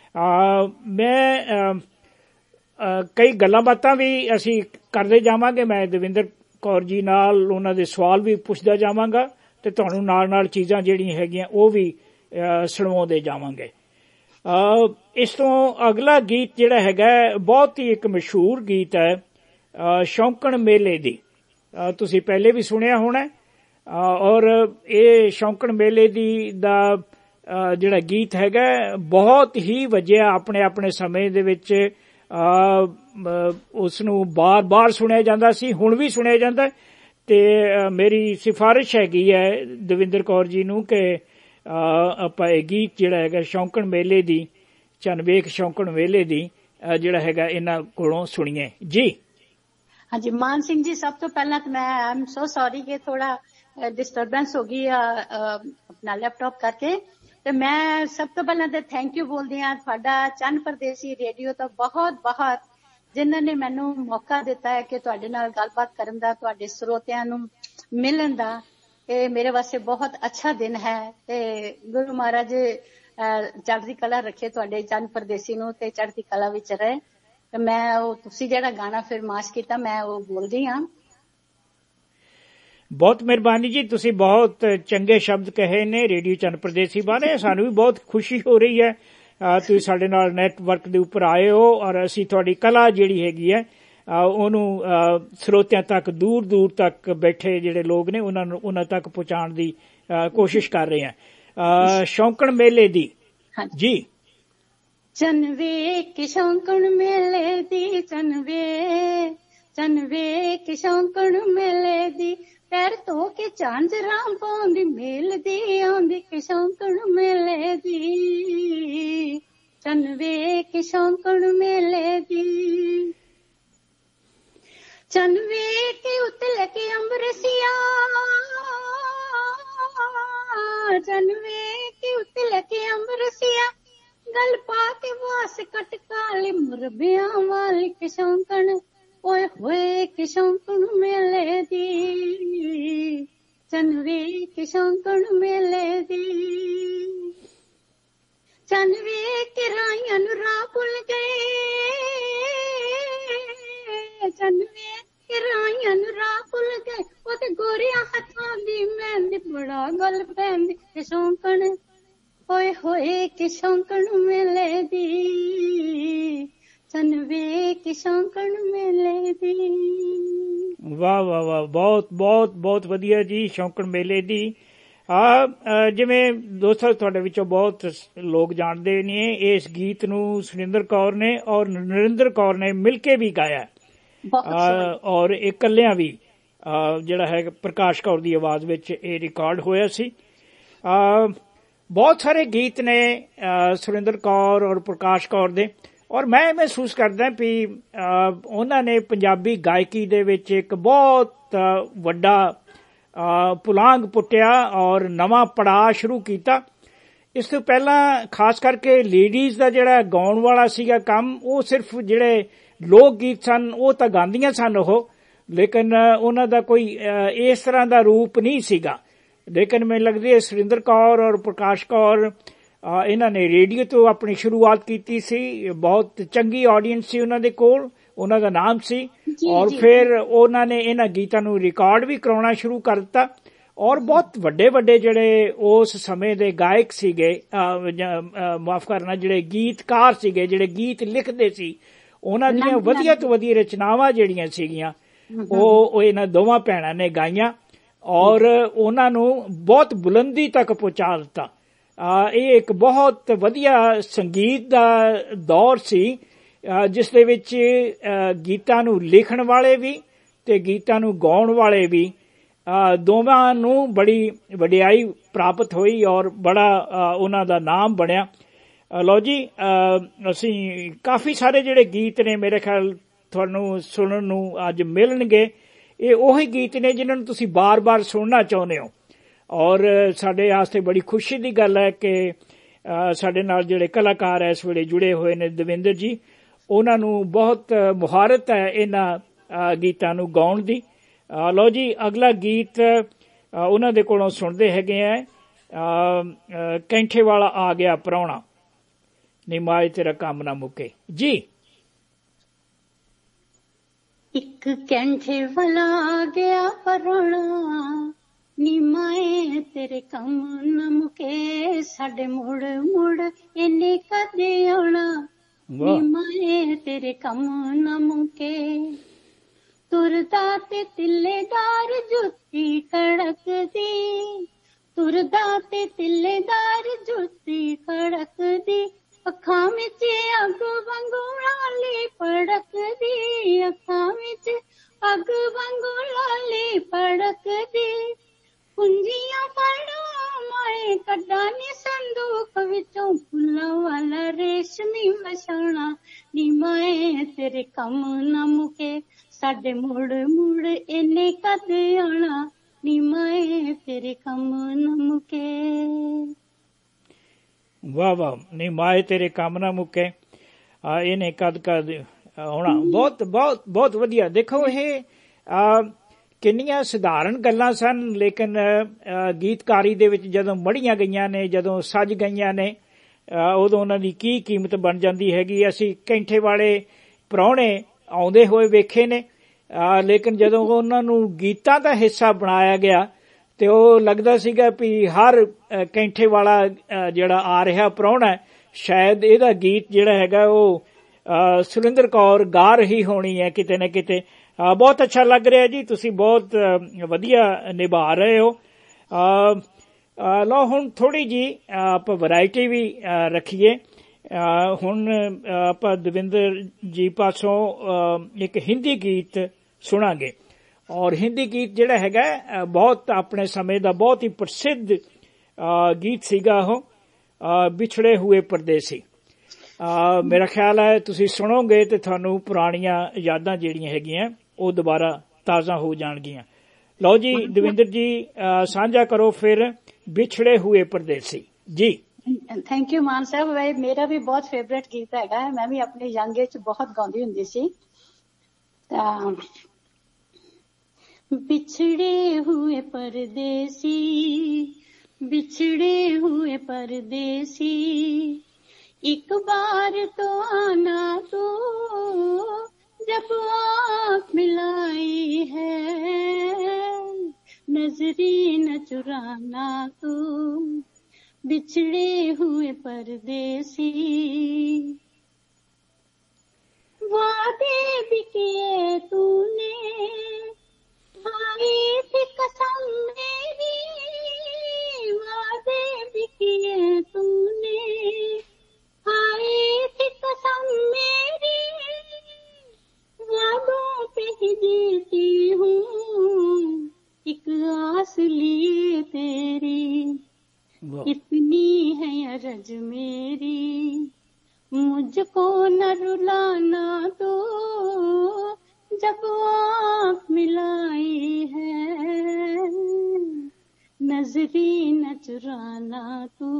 ਮੈਂ ਕਈ ਗੱਲਾਂ ਬਾਤਾਂ ਵੀ ਅਸੀਂ ਕਰਦੇ ਜਾਵਾਂਗੇ, ਮੈਂ ਦਵਿੰਦਰ ਕੌਰ ਜੀ ਨਾਲ ਉਹਨਾਂ ਦੇ ਸਵਾਲ ਵੀ ਪੁੱਛਦਾ ਜਾਵਾਂਗਾ ਤੇ ਤੁਹਾਨੂੰ ਨਾਲ ਨਾਲ ਚੀਜ਼ਾਂ ਜਿਹੜੀਆਂ ਹੈਗੀਆਂ ਉਹ ਵੀ ਸੁਣਵਾਉਂਦੇ ਜਾਵਾਂਗੇ। ਇਸ ਤੋਂ ਅਗਲਾ ਗੀਤ ਜਿਹੜਾ ਹੈਗਾ ਬਹੁਤ ਹੀ ਇੱਕ ਮਸ਼ਹੂਰ ਗੀਤ ਹੈ ਸ਼ੌਂਕਣ ਮੇਲੇ ਦੀ, ਤੁਸੀਂ ਪਹਿਲੇ ਵੀ ਸੁਣਿਆ ਹੋਣਾ ਔਰ ਇਹ ਸ਼ੌਂਕਣ ਮੇਲੇ ਦਾ ਜਿਹੜਾ ਗੀਤ ਹੈਗਾ ਬਹੁਤ ਹੀ ਵੱਜਿਆ ਆਪਣੇ ਆਪਣੇ ਸਮੇਂ ਦੇ ਵਿੱਚ। ਉਸ ਨੂੰ ਬਾਰ-ਬਾਰ ਸੁਣਿਆ ਜਾਂਦਾ ਸੀ, ਹੁਣ ਵੀ ਸੁਣਿਆ ਜਾਂਦਾ ਤੇ ਮੇਰੀ ਸਿਫਾਰਿਸ਼ ਹੈਗੀ ਹੈ ਦਵਿੰਦਰ ਕੌਰ ਜੀ ਨੂੰ ਕਿ ਆਪਾਂ ਇਹ ਗੀਤ ਜਿਹੜਾ ਹੈਗਾ ਸ਼ੌਂਕਣ ਮੇਲੇ ਦੀ, ਚੰਨ ਵੇਖ ਸ਼ੌਂਕਣ ਮੇਲੇ ਦੀ ਜਿਹੜਾ ਹੈਗਾ ਇਹਨਾਂ ਕੋਲੋਂ ਸੁਣੀਏ ਜੀ। ਹਾਂਜੀ ਮਾਨ ਸਿੰਘ ਜੀ, ਸਭ ਤੋਂ ਪਹਿਲਾਂ ਤਾਂ ਮੈਂ ਆਈ ਐਮ ਸੋ ਸੌਰੀ ਕਿ ਥੋੜਾ ਡਿਸਟਰਬੈਂਸ ਹੋ ਗਈ ਆਪਣਾ ਲੈਪਟਾਪ ਕਰਕੇ, ਤੇ ਮੈਂ ਸਭ ਤੋਂ ਪਹਿਲਾਂ ਤਾਂ ਥੈਂਕ ਯੂ ਬੋਲਦੀ ਹਾਂ ਤੁਹਾਡਾ ਚੰਨ ਪਰਦੇਸੀ ਰੇਡੀਓ ਤੋਂ ਬਹੁਤ ਬਹੁਤ, ਜਿਨ੍ਹਾਂ ਨੇ ਮੈਨੂੰ ਮੌਕਾ ਦਿੱਤਾ ਹੈ ਕਿ ਤੁਹਾਡੇ ਨਾਲ ਗੱਲਬਾਤ ਕਰਨ ਦਾ, ਤੁਹਾਡੇ ਸਰੋਤਿਆਂ ਨੂੰ ਮਿਲਣ ਦਾ। ਇਹ ਮੇਰੇ ਵਾਸਤੇ ਬਹੁਤ ਅੱਛਾ ਦਿਨ ਹੈ ਤੇ ਗੁਰੂ ਮਹਾਰਾਜ ਚੜ੍ਹਦੀ ਕਲਾ ਰੱਖੇ ਤੁਹਾਡੇ ਚੰਨ ਪਰਦੇਸੀ ਨੂੰ ਤੇ ਚੜ੍ਹਦੀ ਕਲਾ ਵਿੱਚ ਰਹੇ। ਤੇ ਮੈਂ ਉਹ ਤੁਸੀਂ ਜਿਹੜਾ ਗਾਣਾ ਫਰਮਾਇਸ਼ ਕੀਤਾ ਮੈਂ ਉਹ ਬੋਲਦੀ ਹਾਂ। ਬਹੁਤ ਮਿਹਰਬਾਨੀ ਜੀ, ਤੁਸੀਂ ਬਹੁਤ ਚੰਗੇ ਸ਼ਬਦ ਕਹੇ ਨੇ ਰੇਡੀਓ ਚੰਨ ਪਰਦੇਸੀ ਬਾਰੇ, ਸਾਨੂੰ ਵੀ ਬਹੁਤ ਖੁਸ਼ੀ ਹੋ ਰਹੀ ਹੈ ਤੁਸੀਂ ਸਾਡੇ ਨਾਲ ਨੈਟਵਰਕ ਦੇ ਉੱਪਰ ਆਏ ਹੋ ਔਰ ਅਸੀਂ ਤੁਹਾਡੀ ਕਲਾ ਜਿਹੜੀ ਹੈਗੀ ਹੈ ਉਹਨੂੰ ਸਰੋਤਿਆਂ ਤੱਕ, ਦੂਰ ਦੂਰ ਤੱਕ ਬੈਠੇ ਜਿਹੜੇ ਲੋਕ ਨੇ ਉਹਨਾਂ ਤੱਕ ਪਹੁੰਚਾਉਣ ਦੀ ਕੋਸ਼ਿਸ਼ ਕਰ ਰਹੇ ਹਾਂ। ਸ਼ੌਂਕਣ ਮੇਲੇ ਦੀ ਜੀ। ਚੰਨ ਵੇਖ ਸ਼ੌਂਕਣ ਮੇਲੇ ਦੀ, ਚੰਨ ਵੇਖ ਸ਼ੌਂਕਣ ਮੇਲੇ ਦੀ, ਪੈਰ ਧੋ ਕੇ ਝਾਂਜਰਾਂ ਪਾਉਂਦੀ ਮੇਲ ਦੀ, ਆਉਂਦੀ ਸ਼ੌਂਕਣ ਮੇਲੇ ਦੀ, ਚੰਨ ਵੇਖ ਸ਼ੌਂਕਣ ਮੇਲੇ ਦੀ। ਚੰਨ ਵੇਖ ਉੱਤੇ ਲੈ ਕੇ ਅੰਬਰਸੀਆ, ਚੰਨ ਵੇਖ ਉੱਤੇ ਲੈ ਕੇ ਅੰਬਰਸੀਆ, ਗਲ ਪਾ ਕੇ ਵਾਸ ਕਟ ਕਾਲੇ ਮੁਰਬਿਆਂ ਵਾਲੀ ਸ਼ੌਂਕਣ, ਓਏ ਹੋਏ ਕਿ ਸ਼ੌਂਕਣ ਮੇਲੇ ਦੀ, ਚੰਨ ਵੇਖ ਸ਼ੌਂਕਣ ਮੇਲੇ ਦੀ। ਚੰਨ ਵੇਖ ਰਾਈਆਂ ਨੂੰ ਰਾਹ ਭੁੱਲ ਗਏ, ਚੰਨ ਵੇਖ ਰਾਈਆਂ ਨੂੰ ਰਾਹ ਭੁੱਲ ਗਏ, ਉਹ ਤੇ ਗੋਰਿਆਂ ਹੱਥਾਂ ਦੀ ਮਹਿੰਦੀ ਬੜਾ ਗਲ ਪੈਂਦੀ ਕਿ ਸ਼ੌਂਕਣ, ਓਏ ਹੋਏ ਕਿ ਸ਼ੌਂਕਣ ਮੇਲੇ ਦੀ, ਚੰਨ ਵੇਖ ਸ਼ੌਂਕਣ ਮੇਲੇ ਦੀ। ਵਾਹ ਵਾਹ ਵਾਹ, ਬਹੁਤ ਬਹੁਤ ਬਹੁਤ ਵਧੀਆ ਜੀ, ਸ਼ੌਂਕਣ ਮੇਲੇ ਦੀ। ਜਿਵੇਂ ਦੋਸਤੋ ਤੁਹਾਡੇ ਵਿੱਚੋਂ ਬਹੁਤ ਲੋਕ ਜਾਣਦੇ ਨੇ ਇਸ ਗੀਤ ਨੂੰ ਸੁਰਿੰਦਰ ਕੌਰ ਨੇ ਔਰ ਨਰਿੰਦਰ ਕੌਰ ਨੇ ਮਿਲ ਕੇ ਵੀ ਗਾਇਆ ਔਰ ਇਕੱਲਿਆਂ ਵੀ ਜਿਹੜਾ ਹੈ ਪ੍ਰਕਾਸ਼ ਕੌਰ ਦੀ ਆਵਾਜ਼ ਵਿੱਚ ਇਹ ਰਿਕਾਰਡ ਹੋਇਆ ਸੀ। ਬਹੁਤ ਸਾਰੇ ਗੀਤ ਨੇ ਸੁਰਿੰਦਰ ਕੌਰ ਔਰ ਪ੍ਰਕਾਸ਼ ਕੌਰ ਦੇ, ਔਰ ਮੈਂ ਮਹਿਸੂਸ ਕਰਦਾ ਵੀ ਉਹਨਾਂ ਨੇ ਪੰਜਾਬੀ ਗਾਇਕੀ ਦੇ ਵਿੱਚ ਇੱਕ ਬਹੁਤ ਵੱਡਾ ਪੁਲਾਂਘ ਪੁੱਟਿਆ ਔਰ ਨਵਾਂ ਪੜਾਅ ਸ਼ੁਰੂ ਕੀਤਾ। ਇਸ ਤੋਂ ਪਹਿਲਾਂ ਖਾਸ ਕਰਕੇ ਲੇਡੀਜ਼ ਦਾ ਜਿਹੜਾ ਗਾਉਣ ਵਾਲਾ ਸੀਗਾ ਕੰਮ, ਉਹ ਸਿਰਫ ਜਿਹੜੇ ਲੋਕ ਗੀਤ ਸਨ, ਉਹ ਤਾਂ ਗਾਉਂਦੀਆਂ ਸਨ ਉਹ, ਲੇਕਿਨ ਉਹਨਾਂ ਦਾ ਕੋਈ ਇਸ ਤਰ੍ਹਾਂ ਦਾ ਰੂਪ ਨਹੀਂ ਸੀਗਾ। ਲੇਕਿਨ ਮੈਨੂੰ ਲੱਗਦੀ ਹੈ ਸੁਰਿੰਦਰ ਕੌਰ ਔਰ ਪ੍ਰਕਾਸ਼ ਕੌਰ ਇਹਨਾਂ ਨੇ ਰੇਡੀਓ ਤੋਂ ਆਪਣੀ ਸ਼ੁਰੂਆਤ ਕੀਤੀ ਸੀ। ਬਹੁਤ ਚੰਗੀ ਆਡੀਅנס ਸੀ ਉਹਨਾਂ ਦੇ ਕੋਲ, ਉਹਨਾਂ ਦਾ ਨਾਮ ਸੀ, ਔਰ ਫਿਰ ਉਹਨਾਂ ਨੇ ਇਹਨਾਂ ਗੀਤਾਂ ਨੂੰ ਰਿਕਾਰਡ ਵੀ ਕਰਾਉਣਾ ਸ਼ੁਰੂ ਕਰ ਦਿੱਤਾ। ਔਰ ਬਹੁਤ ਵੱਡੇ ਵੱਡੇ ਜਿਹੜੇ ਉਸ ਸਮੇਂ ਦੇ ਗਾਇਕ ਸੀਗੇ, ਮਾਫ ਕਰਨਾ, ਜਿਹੜੇ ਗੀਤਕਾਰ ਸੀਗੇ, ਜਿਹੜੇ ਗੀਤ ਲਿਖਦੇ ਸੀ, ਉਹਨਾਂ ਦੀਆਂ ਵਧੀਆ ਤੋਂ ਵਧੀਆ ਰਚਨਾਵਾਂ ਜਿਹੜੀਆਂ ਸੀਗੀਆਂ ਉਹ ਇਹਨਾਂ ਦੋਵਾਂ ਭੈਣਾਂ ਨੇ ਗਾਈਆਂ ਔਰ ਉਹਨਾਂ ਨੂੰ ਬਹੁਤ ਬੁਲੰਦੀ ਤੱਕ ਪਹੁੰਚਾ ਦਿੱਤਾ। ਇਹ ਇੱਕ ਬਹੁਤ ਵਧੀਆ ਸੰਗੀਤ ਦਾ ਦੌਰ ਸੀ ਜਿਸ ਦੇ ਵਿੱਚ ਗੀਤਾਂ ਨੂੰ ਲਿਖਣ ਵਾਲੇ ਵੀ ਤੇ ਗੀਤਾਂ ਨੂੰ ਗਾਉਣ ਵਾਲੇ ਵੀ ਦੋਵਾਂ ਨੂੰ ਬੜੀ ਵਡਿਆਈ ਪ੍ਰਾਪਤ ਹੋਈ ਔਰ ਬੜਾ ਉਹਨਾਂ ਦਾ ਨਾਮ ਬਣਿਆ। ਲਓ ਜੀ, ਅਸੀਂ ਕਾਫੀ ਸਾਰੇ ਜਿਹੜੇ ਗੀਤ ਨੇ ਮੇਰੇ ਖਿਆਲ ਤੁਹਾਨੂੰ ਸੁਣਨ ਨੂੰ ਅੱਜ ਮਿਲਣਗੇ। ਇਹ ਉਹੀ ਗੀਤ ਨੇ ਜਿਨ੍ਹਾਂ ਨੂੰ ਤੁਸੀਂ ਬਾਰ-ਬਾਰ ਸੁਣਨਾ ਚਾਹੁੰਦੇ ਹੋ ਔਰ ਸਾਡੇ ਵਾਸਤੇ ਬੜੀ ਖੁਸ਼ੀ ਦੀ ਗੱਲ ਹੈ ਕਿ ਸਾਡੇ ਨਾਲ ਜਿਹੜੇ ਕਲਾਕਾਰ ਇਸ ਵੇਲੇ ਜੁੜੇ ਹੋਏ ਨੇ ਦਵਿੰਦਰ ਜੀ, ਉਹਨਾਂ ਨੂੰ ਬਹੁਤ ਮੁਹਾਰਤ ਹੈ ਇਹਨਾਂ ਗੀਤਾਂ ਨੂੰ ਗਾਉਣ ਦੀ। ਲਓ ਜੀ, ਅਗਲਾ ਗੀਤ ਉਹਨਾਂ ਦੇ ਕੋਲੋਂ ਸੁਣਦੇ ਹੈਗੇ ਆ, ਕੈਂਠੇ ਵਾਲਾ ਆ ਗਿਆ ਪ੍ਰਾਹੁਣਾ, ਨਿਮਾਏ ਤੇਰਾ ਕੰਮ ਨਾ ਮੁੱਕੇ ਜੀ। ਇੱਕ ਕੈਂਠੇ ਵਾਲਾ ਆ ਗਿਆ ਪ੍ਰਾਹੁਣਾ, ਨਿਮਾਏ ਤੇਰੇ ਕੰਮ ਨਾ ਮੁੱਕੇ, ਸਾਡੇ ਮੁੜ ਮੁੜ ਇਹਨੇ ਕਦੇ ਆਉਣਾ, ਨਿਮਾਏ ਤੇਰੇ ਕੰਮ ਨਾ ਮੁੱਕੇ। ਤੁਰਦਾ ਤੇ ਤਿੱਲੇਦਾਰ ਜੁੱਤੀ ਕੜਕਦੀ, ਤੁਰਦਾ ਤੇ ਤਿੱਲੇਦਾਰ ਜੁੱਤੀ ਕੜਕਦੀ, ਅੱਖਾਂ ਵਿੱਚ ਅੱਗ ਵਾਂਗੂ ਲਾਲੀ ਪੜਕਦੀ, ਅੱਖਾਂ ਵਿੱਚ ਅੱਗ ਵਾਂਗੂ ਲਾਲੀ ਪੜਕਦੀ। ਕੁੰਜੀਆਂ ਫੜੋ ਮੈਂ ਕੱਢਾਂ ਨੀ ਸੰਦੂਕ ਵਿੱਚੋਂ, ਫੁੱਲਾਂ ਵਾਲਾ ਰੇਸ਼ਮੀ ਮਸਾਣਾ, ਨੀ ਮੈਂ ਤੇਰੇ ਕੰਮ ਨਾ ਮੁੱਕੇ, ਸਾਡੇ ਮੁੜ ਮੁੜ ਇਹਨੇ ਕਦ ਆਉਣਾ, ਨੀ ਮੈਂ ਤੇਰੇ ਕੰਮ ਨਾ ਮੁੱਕੇ। ਵਾਹ ਵਾਹ, ਨੀ ਮਾਏ ਤੇਰੇ ਕੰਮ ਨਾ ਮੁੱਕੇ, ਇਹਨੇ ਕਦ ਕਦ ਆਉਣਾ। ਬਹੁਤ ਬਹੁਤ ਬਹੁਤ ਵਧੀਆ। ਦੇਖੋ, ਇਹ ਕਿੰਨੀਆਂ ਸਧਾਰਨ ਗੱਲਾਂ ਸਨ, ਲੇਕਿਨ ਗੀਤਕਾਰੀ ਦੇ ਵਿੱਚ ਜਦੋਂ ਮੜੀਆਂ ਗਈਆਂ ਨੇ, ਜਦੋਂ ਸੱਜ ਗਈਆਂ ਨੇ, ਉਦੋਂ ਉਹਨਾਂ ਦੀ ਕੀ ਕੀਮਤ ਬਣ ਜਾਂਦੀ ਹੈਗੀ। ਅਸੀਂ ਕੈਂਠੇ ਵਾਲੇ ਪ੍ਰਾਹੁਣੇ ਆਉਂਦੇ ਹੋਏ ਵੇਖੇ ਨੇ, ਲੇਕਿਨ ਜਦੋਂ ਉਹਨਾਂ ਨੂੰ ਗੀਤਾਂ ਦਾ ਹਿੱਸਾ ਬਣਾਇਆ ਗਿਆ ਤੇ ਉਹ ਲੱਗਦਾ ਸੀਗਾ ਵੀ ਹਰ ਕੈਂਠੇ ਵਾਲਾ ਜਿਹੜਾ ਆ ਰਿਹਾ ਪ੍ਰਾਹੁਣਾ, ਸ਼ਾਇਦ ਇਹਦਾ ਗੀਤ ਜਿਹੜਾ ਹੈਗਾ ਉਹ ਸੁਰਿੰਦਰ ਕੌਰ ਗਾ ਰਹੀ ਹੋਣੀ ਹੈ ਕਿਤੇ ਨਾ ਕਿਤੇ। ਬਹੁਤ ਅੱਛਾ ਲੱਗ ਰਿਹਾ ਜੀ, ਤੁਸੀਂ ਬਹੁਤ ਵਧੀਆ ਨਿਭਾ ਰਹੇ ਹੋ। ਲਓ, ਹੁਣ ਥੋੜੀ ਜੀ ਆਪਾਂ ਵੈਰਾਈਟੀ ਵੀ ਰੱਖੀਏ। ਹੁਣ ਆਪਾਂ ਦਵਿੰਦਰ ਜੀ ਪਾਸੋਂ ਇੱਕ ਹਿੰਦੀ ਗੀਤ ਸੁਣਾਂਗੇ ਔਰ ਹਿੰਦੀ ਗੀਤ ਜਿਹੜਾ ਹੈਗਾ ਬਹੁਤ ਆਪਣੇ ਸਮੇਂ ਦਾ ਬਹੁਤ ਹੀ ਪ੍ਰਸਿੱਧ ਗੀਤ ਸੀਗਾ ਉਹ, ਵਿਛੜੇ ਹੋਏ ਪਰਦੇਸੀ। ਮੇਰਾ ਖਿਆਲ ਹੈ ਤੁਸੀਂ ਸੁਣੋਗੇ ਤੇ ਤੁਹਾਨੂੰ ਪੁਰਾਣੀਆਂ ਯਾਦਾਂ ਜਿਹੜੀਆਂ ਹੈਗੀਆਂ ਉਹ ਦੁਬਾਰਾ ਤਾਜ਼ਾ ਹੋ ਜਾਣਗੀਆਂ। ਲਓ ਜੀ ਦਵਿੰਦਰ ਜੀ, ਸਾਂਝਾ ਕਰੋ ਫਿਰ ਵਿਛੜੇ ਹੋਏ ਪਰਦੇਸੀ ਜੀ। Thank you Maan Sahib. ਮੇਰਾ ਵੀ ਬਹੁਤ ਫੇਵਰੇਟ ਗੀਤ ਹੈਗਾ, ਮੈਂ ਵੀ ਆਪਣੇ ਯੰਗ ਏਜ ਬਹੁਤ ਗਾਉਂਦੀ ਹੁੰਦੀ ਸੀ। ਤਾਂ बिछड़े हुए परदेसी, बिछड़े हुए परदेसी, एक बार तो आना तो जब आँख मिलाई है, नजरी न चुराना तो बिछड़े हुए परदेसी। वादे भी किए तूने, खाई थी कसम मेरी, वादे भी किए तूने, खाई थी कसम मेरी, वादों पे ही जीती हूँ, एक आस लिए तेरी, इतनी है अरज मेरी, मुझको न रुलाना दो जब आँख मिलाई है, नजरी न चुराना तू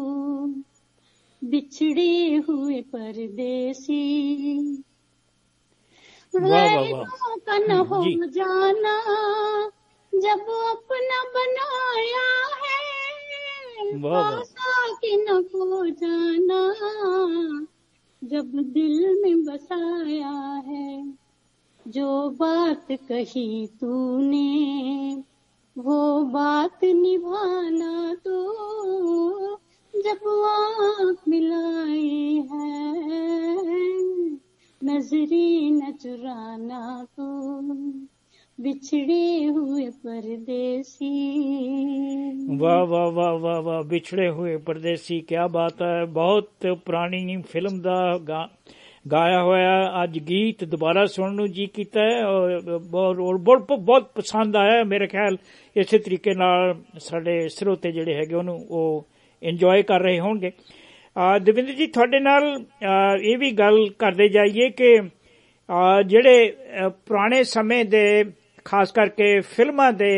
बिछड़े हुए परदेसी। वैरों का न हो जी। जाना जब अपना बनाया है, वाह वाह। आशा की न हो जाना जब दिल में बसाया है। जो बात कही तूने वो बात निभाना तो जब आँख मिलाई है, नजरें न चुराना तो बिछड़े हुए परदेसी। वाह वाह वाह वाह वाह, बिछड़े हुए परदेसी, क्या बात है। बहुत ਪੁਰਾਣੀ ਫਿਲਮ ਦਾ ਗਾਇਆ ਹੋਇਆ ਅੱਜ ਗੀਤ ਦੁਬਾਰਾ ਸੁਣਨ ਨੂੰ ਜੀ ਕੀਤਾ ਹੈ ਔਰ ਬਹੁਤ ਪਸੰਦ ਆਇਆ। ਮੇਰੇ ਖਿਆਲ ਇਸੇ ਤਰੀਕੇ ਨਾਲ ਸਾਡੇ ਸਰੋਤੇ ਜਿਹੜੇ ਹੈਗੇ ਉਹਨੂੰ ਉਹ ਇੰਜੋਏ ਕਰ ਰਹੇ ਹੋਣਗੇ। ਦਵਿੰਦਰ ਜੀ, ਤੁਹਾਡੇ ਨਾਲ ਇਹ ਵੀ ਗੱਲ ਕਰਦੇ ਜਾਈਏ ਕਿ ਜਿਹੜੇ ਪੁਰਾਣੇ ਸਮੇਂ ਦੇ ਖਾਸ ਕਰਕੇ ਫਿਲਮਾਂ ਦੇ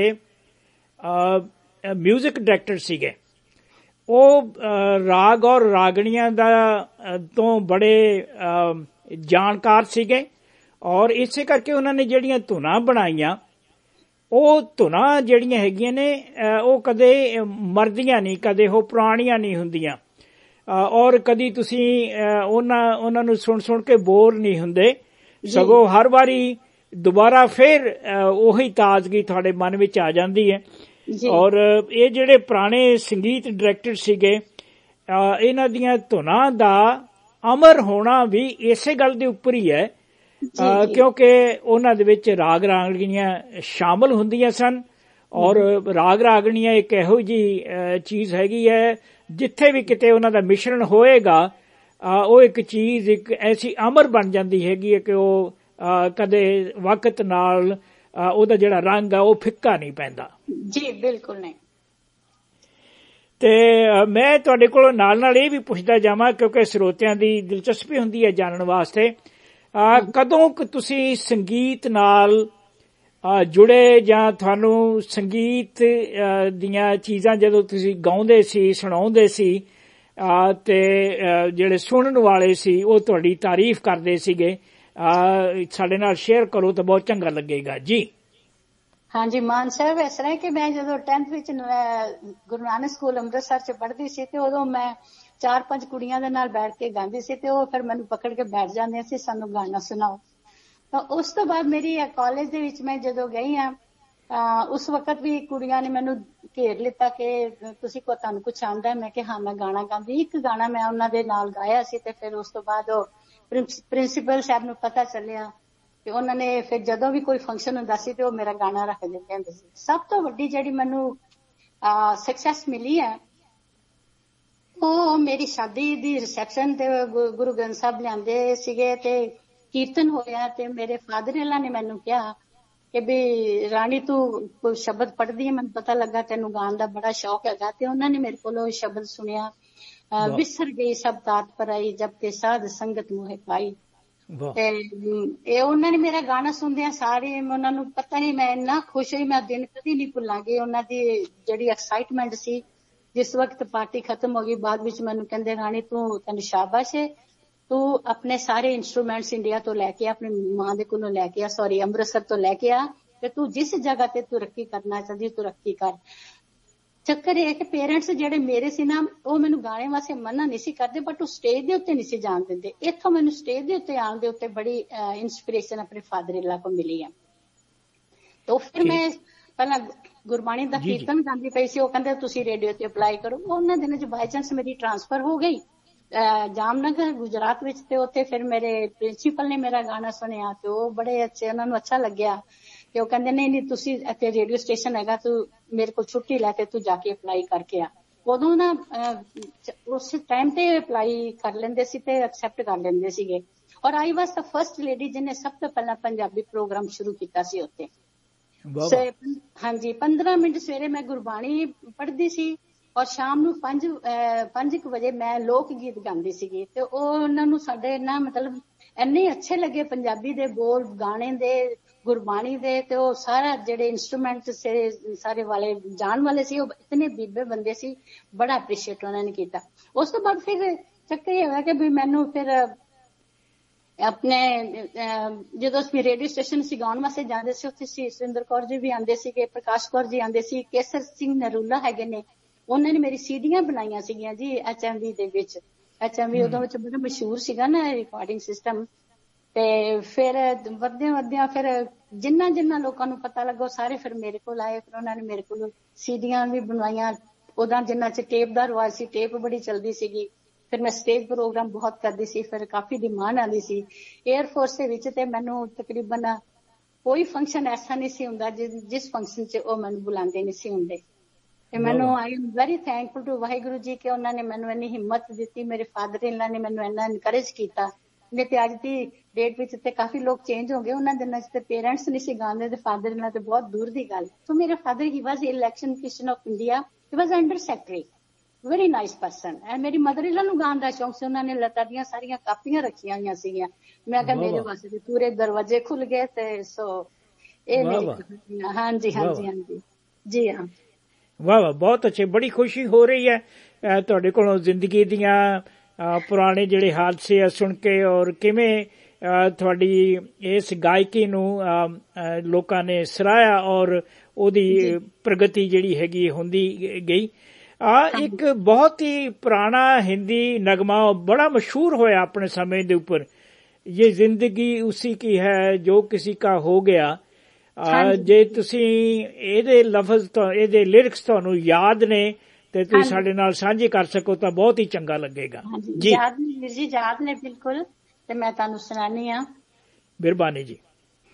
ਮਿਊਜ਼ਿਕ ਡਾਇਰੈਕਟਰ ਸੀਗੇ, ਉਹ ਰਾਗ ਔਰ ਰਾਗਣੀਆਂ ਦਾ ਤੋਂ ਬੜੇ ਜਾਣਕਾਰ ਸੀਗੇ ਔਰ ਇਸੇ ਕਰਕੇ ਉਹਨਾਂ ਨੇ ਜਿਹੜੀਆਂ ਧੁਨਾਂ ਬਣਾਈਆਂ ਉਹ ਧੁਨਾਂ ਜਿਹੜੀਆਂ ਹੈਗੀਆਂ ਨੇ ਉਹ ਕਦੇ ਮਰਦੀਆਂ ਨਹੀਂ, ਕਦੇ ਉਹ ਪੁਰਾਣੀਆਂ ਨਹੀਂ ਹੁੰਦੀਆਂ ਔਰ ਕਦੀ ਤੁਸੀਂ ਉਹਨਾਂ ਨੂੰ ਸੁਣ ਕੇ ਬੋਰ ਨਹੀਂ ਹੁੰਦੇ, ਸਗੋਂ ਹਰ ਵਾਰੀ ਦੁਬਾਰਾ ਫਿਰ ਉਹੀ ਤਾਜ਼ਗੀ ਤੁਹਾਡੇ ਮਨ ਵਿੱਚ ਆ ਜਾਂਦੀ ਹੈ। ਔਰ ਇਹ ਜਿਹੜੇ ਪੁਰਾਣੇ ਸੰਗੀਤ ਡਾਇਰੈਕਟਰ ਸੀਗੇ ਇਹਨਾਂ ਦੀਆਂ ਧੁਨਾਂ ਦਾ ਅਮਰ ਹੋਣਾ ਵੀ ਇਸੇ ਗੱਲ ਦੇ ਉੱਪਰ ਹੀ ਹੈ ਕਿਉਂਕਿ ਉਹਨਾਂ ਦੇ ਵਿੱਚ ਰਾਗ ਰਾਗਣੀਆਂ ਸ਼ਾਮਲ ਹੁੰਦੀਆਂ ਸਨ ਔਰ ਰਾਗ ਰਾਗਣੀਆਂ ਇੱਕ ਇਹੋ ਜਿਹੀ ਚੀਜ਼ ਹੈਗੀ ਹੈ ਜਿੱਥੇ ਵੀ ਕਿਤੇ ਉਹਨਾਂ ਦਾ ਮਿਸ਼ਰਣ ਹੋਏਗਾ ਉਹ ਇੱਕ ਚੀਜ਼ ਇੱਕ ਐਸੀ ਅਮਰ ਬਣ ਜਾਂਦੀ ਹੈਗੀ ਹੈ ਕਿ ਉਹ ਕਦੇ ਵਕਤ ਨਾਲ ਉਹਦਾ ਜਿਹੜਾ ਰੰਗ ਆ ਉਹ ਫਿੱਕਾ ਨਹੀਂ ਪੈਂਦਾ। ਜੀ ਬਿਲਕੁਲ ਨਹੀਂ। ਤੇ ਮੈਂ ਤੁਹਾਡੇ ਕੋਲੋਂ ਨਾਲ ਇਹ ਵੀ ਪੁੱਛਦਾ ਜਾਵਾਂ ਕਿਉਂਕਿ ਸਰੋਤਿਆਂ ਦੀ ਦਿਲਚਸਪੀ ਹੁੰਦੀ ਹੈ ਜਾਣਨ ਵਾਸਤੇ, ਕਦੋਂ ਕਿ ਤੁਸੀਂ ਸੰਗੀਤ ਨਾਲ ਜੁੜੇ ਜਾਂ ਤੁਹਾਨੂੰ ਸੰਗੀਤ ਦੀਆਂ ਚੀਜ਼ਾਂ ਜਦੋਂ ਤੁਸੀਂ ਗਾਉਂਦੇ ਸੀ ਸੁਣਾਉਂਦੇ ਸੀ ਤੇ ਜਿਹੜੇ ਸੁਣਨ ਵਾਲੇ ਸੀ ਉਹ ਤੁਹਾਡੀ ਤਾਰੀਫ ਕਰਦੇ ਸੀਗੇ, ਸਾਡੇ ਨਾਲ ਸ਼ੇਅਰ ਕਰੋ ਤਾਂ ਬਹੁਤ ਚੰਗਾ ਲੱਗੇਗਾ ਜੀ। ਹਾਂਜੀ ਮਾਨ ਸਾਹਿਬ, ਇਸ ਤਰ੍ਹਾਂ ਕਿ ਮੈਂ ਜਦੋਂ 10th ਵਿੱਚ ਗੁਰੂ ਨਾਨਕ ਸਕੂਲ ਅੰਮ੍ਰਿਤਸਰ ਚ ਪੜ੍ਹਦੀ ਸੀ ਤੇ ਉਦੋਂ ਮੈਂ 4-5 ਕੁੜੀਆਂ ਦੇ ਨਾਲ ਬੈਠ ਕੇ ਗਾਉਂਦੀ ਸੀ ਤੇ ਉਹ ਫਿਰ ਮੈਨੂੰ ਪਕੜ ਕੇ ਬੈਠ ਜਾਂਦੀਆਂ ਸੀ, ਸਾਨੂੰ ਗਾਣਾ ਸੁਣਾਓ। ਤਾਂ ਉਸ ਤੋਂ ਬਾਅਦ ਮੇਰੀ ਕਾਲਜ ਦੇ ਵਿੱਚ ਮੈਂ ਜਦੋਂ ਗਈ ਹਾਂ ਉਸ ਵਕਤ ਵੀ ਕੁੜੀਆਂ ਨੇ ਮੈਨੂੰ ਘੇਰ ਲਿੱਤਾ ਕਿ ਤੁਸੀਂ ਤੁਹਾਨੂੰ ਕੁਛ ਆਉਂਦਾ ਹੈ? ਮੈਂ ਕਿਹਾ ਹਾਂ ਮੈਂ ਗਾਣਾ ਗਾਉਂਦੀ। ਇੱਕ ਗਾਣਾ ਮੈਂ ਉਹਨਾਂ ਦੇ ਨਾਲ ਗਾਇਆ ਸੀ ਤੇ ਫਿਰ ਉਸ ਤੋਂ ਬਾਅਦ ਉਹ ਪ੍ਰਿੰਸੀਪਲ ਸਾਹਿਬ ਨੂੰ ਪਤਾ ਚੱਲਿਆ ਤੇ ਉਹਨਾਂ ਨੇ ਫਿਰ ਜਦੋਂ ਵੀ ਕੋਈ ਫੰਕਸ਼ਨ ਹੁੰਦਾ ਸੀ ਤੇ ਉਹ ਮੇਰਾ ਗਾਣਾ ਰੱਖ ਦਿੰਦੇ ਹੁੰਦੇ ਸੀ। ਸਭ ਤੋਂ ਵੱਡੀ ਜਿਹੜੀ ਮੈਨੂੰ ਸਕਸੈਸ ਮਿਲੀ ਹੈ ਉਹ ਮੇਰੀ ਸ਼ਾਦੀ ਦੀ ਰਿਸੈਪਸ਼ਨ ਤੇ ਗੁਰੂ ਗ੍ਰੰਥ ਸਾਹਿਬ ਲਿਆਂਦੇ ਸੀਗੇ ਤੇ ਕੀਰਤਨ ਹੋਇਆ ਤੇ ਮੇਰੇ ਫਾਦਰ ਇਨ ਲਾ ਨੇ ਮੈਨੂੰ ਕਿਹਾ ਕਿ ਵੀ ਰਾਣੀ ਤੂੰ ਕੋਈ ਸ਼ਬਦ ਪੜ੍ਹਦੀ ਹੈ, ਮੈਨੂੰ ਪਤਾ ਲੱਗਾ ਤੈਨੂੰ ਗਾਣ ਦਾ ਬੜਾ ਸ਼ੌਕ ਹੈਗਾ ਤੇ ਉਹਨਾਂ ਨੇ ਮੇਰੇ ਕੋਲੋਂ ਸ਼ਬਦ ਸੁਣਿਆ, ਵਿਸਰ ਗਈ ਸਭ ਤਾਤ ਪਰਾਈ ਜਬ ਤੇ ਸਾਧ ਸੰਗਤ ਮੋਹਿ ਪਾਈ। ਤੇ ਇਹ ਉਹਨਾਂ ਨੇ ਮੇਰਾ ਗਾਣਾ ਸੁਣਦਿਆਂ ਸਾਰੇ ਉਹਨਾਂ ਨੂੰ ਪਤਾ ਨਹੀਂ ਮੈਂ ਇੰਨਾ ਖੁਸ਼ ਹੋਈ, ਮੈਂ ਦਿਨ ਕਦੀ ਨਹੀਂ ਭੁੱਲਾਂਗੀ। ਉਹਨਾਂ ਦੀ ਜਿਹੜੀ ਐਕਸਾਈਟਮੈਂਟ ਸੀ ਜਿਸ ਵਕਤ ਪਾਰਟੀ ਖਤਮ ਹੋ ਗਈ ਬਾਅਦ ਵਿੱਚ ਮੈਨੂੰ ਕਹਿੰਦੇ ਰਾਣੀ ਤੈਨੂੰ ਸ਼ਾਬਾਸ਼ ਹੈ, ਤੂੰ ਆਪਣੇ ਸਾਰੇ ਇੰਸਟਰੂਮੈਂਟਸ ਇੰਡੀਆ ਤੋਂ ਲੈ ਕੇ ਆਪਣੀ ਮਾਂ ਦੇ ਕੋਲੋਂ ਲੈ ਕੇ ਅੰਮ੍ਰਿਤਸਰ ਤੋਂ ਲੈ ਕੇ ਆ ਤੇ ਤੂੰ ਜਿਸ ਜਗ੍ਹਾ ਤੇ ਤਰੱਕੀ ਕਰਨਾ ਚਾਹਦੀ ਤੂੰ ਤਰੱਕੀ ਕਰ। ਚੱਕਰ ਇਹ ਕਿ ਪੇਰੈਂਟਸ ਜਿਹੜੇ ਮੇਰੇ ਸੀ ਨਾ ਉਹ ਮੈਨੂੰ ਗਾਣੇ ਵਾਸਤੇ ਮਨਾ ਨਹੀਂ ਸੀ ਕਰਦੇ ਬਟ ਉਹ ਸਟੇਜ ਦੇ ਉੱਤੇ ਨਹੀਂ ਸੀ ਜਾਣ ਦਿੰਦੇ। ਇੱਥੋਂ ਮੈਨੂੰ ਸਟੇਜ ਦੇ ਉੱਤੇ ਆਉਣ ਦੇ ਉੱਤੇ ਬੜੀ ਇੰਸਪੀਰੇਸ਼ਨ ਆਪਣੇ ਫਾਦਰ ਇਨ ਲਾ ਕੋਲ ਮਿਲੀ ਹੈ। ਤਾਂ ਫਿਰ ਮੈਂ ਪਹਿਲਾਂ ਗੁਰਬਾਣੀ ਦਾ ਕੀਰਤਨ ਗਾਉਂਦੀ ਪਈ ਸੀ, ਉਹ ਕਹਿੰਦੇ ਤੁਸੀਂ ਰੇਡੀਓ ਤੇ ਅਪਲਾਈ ਕਰੋ। ਉਹਨਾਂ ਦਿਨਾਂ ਚ ਬਾਈ ਚਾਂਸ ਮੇਰੀ ਟ੍ਰਾਂਸਫਰ ਹੋ ਗਈ ਜਾਮਨਗਰ ਗੁਜਰਾਤ ਵਿੱਚ ਤੇ ਉੱਥੇ ਫਿਰ ਮੇਰੇ ਪ੍ਰਿੰਸੀਪਲ ਨੇ ਮੇਰਾ ਗਾਣਾ ਸੁਣਿਆ ਤੇ ਉਹ ਬੜੇ ਅੱਛੇ, ਉਹਨਾਂ ਨੂੰ ਅੱਛਾ ਲੱਗਿਆ ਤੇ ਉਹ ਕਹਿੰਦੇ ਨਹੀਂ ਤੁਸੀਂ ਇੱਥੇ ਰੇਡੀਓ ਸਟੇਸ਼ਨ ਹੈਗਾ ਤੂੰ ਮੇਰੇ ਕੋਲ ਛੁੱਟੀ ਲੈ ਕੇ ਤੂੰ ਜਾ ਕੇ ਅਪਲਾਈ ਕਰਕੇ ਆ। ਉਦੋਂ ਨਾ ਉਸ ਟਾਈਮ ਤੇ ਅਪਲਾਈ ਕਰ ਲੈਂਦੇ ਸੀ ਤੇ ਐਕਸੈਪਟ ਕਰ ਲੈਂਦੇ ਸੀਗੇ ਔਰ ਆਈ ਵਾਸ ਦਾ ਫਰਸਟ ਲੇਡੀ ਜਿਹਨੇ ਸਭ ਤੋਂ ਪਹਿਲਾਂ ਪੰਜਾਬੀ ਪ੍ਰੋਗਰਾਮ ਸ਼ੁਰੂ ਕੀਤਾ ਸੀ ਉੱਥੇ। ਹਾਂਜੀ 15 ਮਿੰਟ ਸਵੇਰੇ ਮੈਂ ਗੁਰਬਾਣੀ ਪੜ੍ਹਦੀ ਸੀ ਔਰ ਸ਼ਾਮ ਨੂੰ 5 ਵਜੇ ਮੈਂ ਲੋਕ ਗੀਤ ਗਾਉਂਦੀ ਸੀਗੀ ਤੇ ਉਹ ਉਹਨਾਂ ਨੂੰ ਸਾਡੇ ਨਾ ਮਤਲਬ ਇੰਨੇ ਅੱਛੇ ਲੱਗੇ ਪੰਜਾਬੀ ਦੇ ਬੋਲ ਗਾਣੇ ਦੇ ਗੁਰਬਾਣੀ ਦੇ ਤੇ ਉਹ ਸਾਰਾ ਜਿਹੜੇ ਇੰਸਟਰੂਮੈਂਟ ਸਾਰੇ ਵਾਲੇ ਜਾਣ ਵਾਲੇ ਸੀ ਉਹ ਇਤਨੇ ਬੀਬੇ ਬੰਦੇ ਸੀ, ਬੜਾ ਅਪਰੀਸ਼ੀਏਟ ਉਹਨਾਂ ਨੇ ਕੀਤਾ। ਉਸ ਤੋਂ ਬਾਅਦ ਫਿਰ ਚੱਕਰ ਇਹ ਹੋਇਆ ਕਿ ਵੀ ਮੈਨੂੰ ਫਿਰ ਆਪਣੇ ਜਦੋਂ ਅਸੀਂ ਰੇਡੀਓ ਸਟੇਸ਼ਨ ਅਸੀਂ ਗਾਉਣ ਵਾਸਤੇ ਜਾਂਦੇ ਸੀ, ਉੱਥੇ ਸੁਰਿੰਦਰ ਕੌਰ ਜੀ ਵੀ ਆਉਂਦੇ ਸੀਗੇ, ਪ੍ਰਕਾਸ਼ ਕੌਰ ਜੀ ਆਉਂਦੇ ਸੀ, ਕੇਸਰ ਸਿੰਘ ਨਰੂਲਾ ਹੈਗੇ ਨੇ, ਉਹਨਾਂ ਨੇ ਮੇਰੀ ਸੀਡੀਆਂ ਬਣਾਈਆਂ ਸੀਗੀਆਂ ਜੀ HMV ਦੇ ਵਿੱਚ। HMV ਉਦੋਂ ਵਿੱਚ ਬੜਾ ਮਸ਼ਹੂਰ ਸੀਗਾ ਨਾ ਰਿਕਾਰਡਿੰਗ ਸਿਸਟਮ। ਤੇ ਫਿਰ ਵਧਦਿਆਂ ਫਿਰ ਜਿੰਨਾ ਲੋਕਾਂ ਨੂੰ ਪਤਾ ਲੱਗਾ, ਸਾਰੇ ਫਿਰ ਮੇਰੇ ਕੋਲ ਆਏ। ਫਿਰ ਉਹਨਾਂ ਨੇ ਮੇਰੇ ਕੋਲ ਸੀਡੀਆਂ ਵੀ ਬਣਵਾਈਆਂ। ਉਦੋਂ ਜਿੰਨਾ ਚ ਟੇਪ ਦਾ ਰਿਵਾਜ ਸੀ, ਟੇਪ ਬੜੀ ਚਲਦੀ ਸੀਗੀ। ਫਿਰ ਮੈਂ ਸਟੇਜ ਪ੍ਰੋਗਰਾਮ ਬਹੁਤ ਕਰਦੀ ਸੀ, ਫਿਰ ਕਾਫੀ ਡਿਮਾਂਡ ਆਉਂਦੀ ਸੀ। 에ਅਰ ਫੋਰਸ ਦੇ ਵਿੱਚ ਤੇ ਮੈਨੂੰ ਤਕਰੀਬਨ ਕੋਈ ਫੰਕਸ਼ਨ ਐਸਾ ਨਹੀਂ ਸੀ ਹੁੰਦਾ ਜਿਸ ਫੰਕਸ਼ਨ ਚ ਉਹ ਮੈਨੂੰ ਬੁਲਾਉਂਦੇ ਨਹੀਂ ਸੀ ਹੁੰਦੇ। ਤੇ ਮੈਨੂੰ I am very thankful to Waheguru ji ਕਿ ਉਹਨਾਂ ਨੇ ਮੈਨੂੰ ਇੰਨੀ ਹਿੰਮਤ ਦਿੱਤੀ, ਮੇਰੇ ਫਾਦਰ ਇਨ ਲਾ ਨੇ ਮੈਨੂੰ ਇੰਨਾ ਇਨਕਰੇਜ ਕੀਤਾ। ਨਹੀਂ ਤੇ ਅੱਜ ਦੀ ਡੇਟ ਵਿੱਚ ਤੇ ਕਾਫੀ ਲੋਕ ਚੇਂਜ ਹੋ ਗਏ। ਉਹਨਾਂ ਦਿਨਾਂ ਚ ਤੇ ਪੇਰੈਂਟਸ ਨਹੀਂ ਸੀ ਗਾਉਂਦੇ, ਤੇ ਫਾਦਰ ਇਨ ਲਾ ਤੇ ਬਹੁਤ ਦੂਰ ਦੀ ਗੱਲ। ਸੋ ਮੇਰੇ father he was election commission of India, he was under secretary, very nice person. And ਮੇਰੀ ਮਦਰ ਇਨ ਲਾ ਨੂੰ ਗਾਉਣ ਦਾ ਸ਼ੌਂਕ ਸੀ। ਉਹਨਾਂ ਨੇ ਲਤਾ ਦੀਆਂ ਸਾਰੀਆਂ ਕਾਪੀਆਂ ਰੱਖੀਆਂ ਹੋਈਆਂ ਸੀਗੀਆਂ। ਮੈਂ ਕਿਹਾ ਮੇਰੇ ਵਾਸਤੇ ਪੂਰੇ ਦਰਵਾਜ਼ੇ ਖੁੱਲ ਗਏ। ਤੇ ਸੋ ਇਹ ਮੇਰੀ ਹਾਂਜੀ ਜੀ ਹਾਂ। ਵਾਹ, ਬਹੁਤ ਅੱਛੇ, ਬੜੀ ਖੁਸ਼ੀ ਹੋ ਰਹੀ ਹੈ ਤੁਹਾਡੇ ਕੋਲੋਂ ਜ਼ਿੰਦਗੀ ਦੀਆਂ ਪੁਰਾਣੇ ਜਿਹੜੇ ਹਾਦਸੇ ਆ ਸੁਣ ਕੇ, ਔਰ ਕਿਵੇਂ ਤੁਹਾਡੀ ਇਸ ਗਾਇਕੀ ਨੂੰ ਲੋਕਾਂ ਨੇ ਸਰਾਹਿਆ ਔਰ ਉਹਦੀ ਪ੍ਰਗਤੀ ਜਿਹੜੀ ਹੈਗੀ ਹੁੰਦੀ ਗਈ। ਇੱਕ ਬਹੁਤ ਹੀ ਪੁਰਾਣਾ ਹਿੰਦੀ ਨਗਮਾ ਬੜਾ ਮਸ਼ਹੂਰ ਹੋਇਆ ਆਪਣੇ ਸਮੇਂ ਦੇ ਉੱਪਰ, ਇਹ ਜ਼ਿੰਦਗੀ ਉਸੀ ਕੀ ਹੈ ਜੋ ਕਿਸੀ ਕਾ ਹੋ ਗਿਆ। ਜੇ ਤੁਸੀਂ ਇਹਦੇ ਲਫ਼ਜ਼ ਇਹਦੇ ਲਿਰਿਕਸ ਤੁਹਾਨੂੰ ਯਾਦ ਨੇ ਤੇ ਤੁਸੀਂ ਸਾਡੇ ਨਾਲ ਸਾਂਝੇ ਕਰ ਸਕੋ ਤਾਂ ਬਹੁਤ ਹੀ ਚੰਗਾ ਲੱਗੇਗਾ। ਜੀ ਯਾਦ ਨੇ ਬਿਲਕੁਲ, ਤੇ ਮੈਂ ਤੁਹਾਨੂੰ ਸੁਣਾਨੀ ਆ। ਮਿਹਰਬਾਨੀ ਜੀ।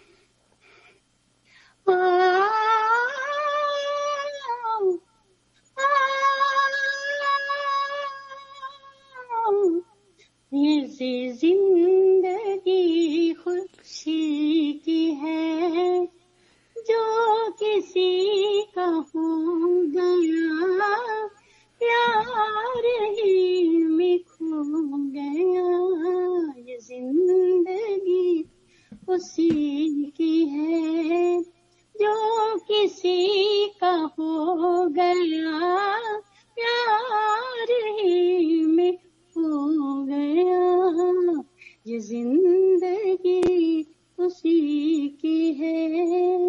ये जिंदगी खुशी की है जो किसी का हो गया, प्यार ही में खो गया। ये जिंदगी उसी की है जो किसी का हो गया, प्यार ही में हो गया। ये जिंदगी उसी की है।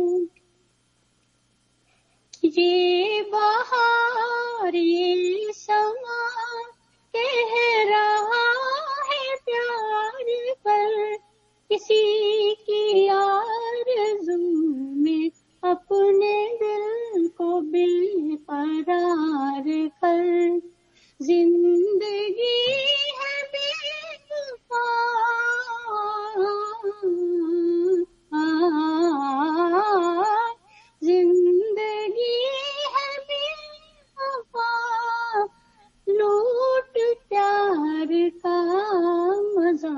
ये बहार ये समा कह रहा है प्यार पर, किसी की आरज़ू में अपने दिल को बेकरार कर। जिंदगी है बेवफा, जिंदगी है बेवफा, लूट प्यार का मजा।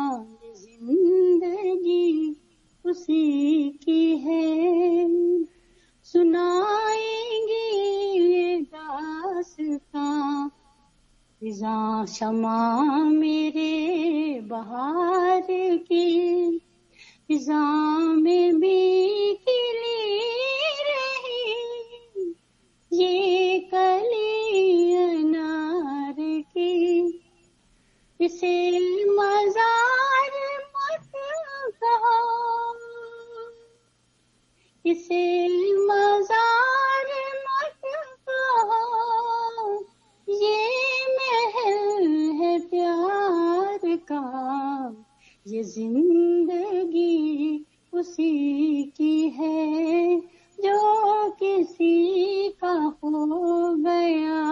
जिंदगी उसी की है, सुनाएंगे ये दास्तां फिज़ां शमा मेरे बहार की, फिज़ां में भी खिली रही ये कली अनार की। इसे मज़ार मत कहो, इसे मज़ार मत कहो, ये महल है प्यार का। ये जिंदगी उसी की है जो किसी का हो गया,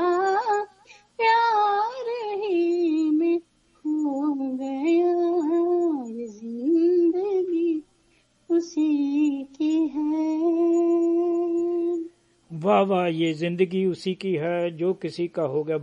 प्यार ही में खो गया। ये जिंदगी उसी की है। वाह वाह, ये जिंदगी उसी की है जो किसी का हो ਗਿਆ।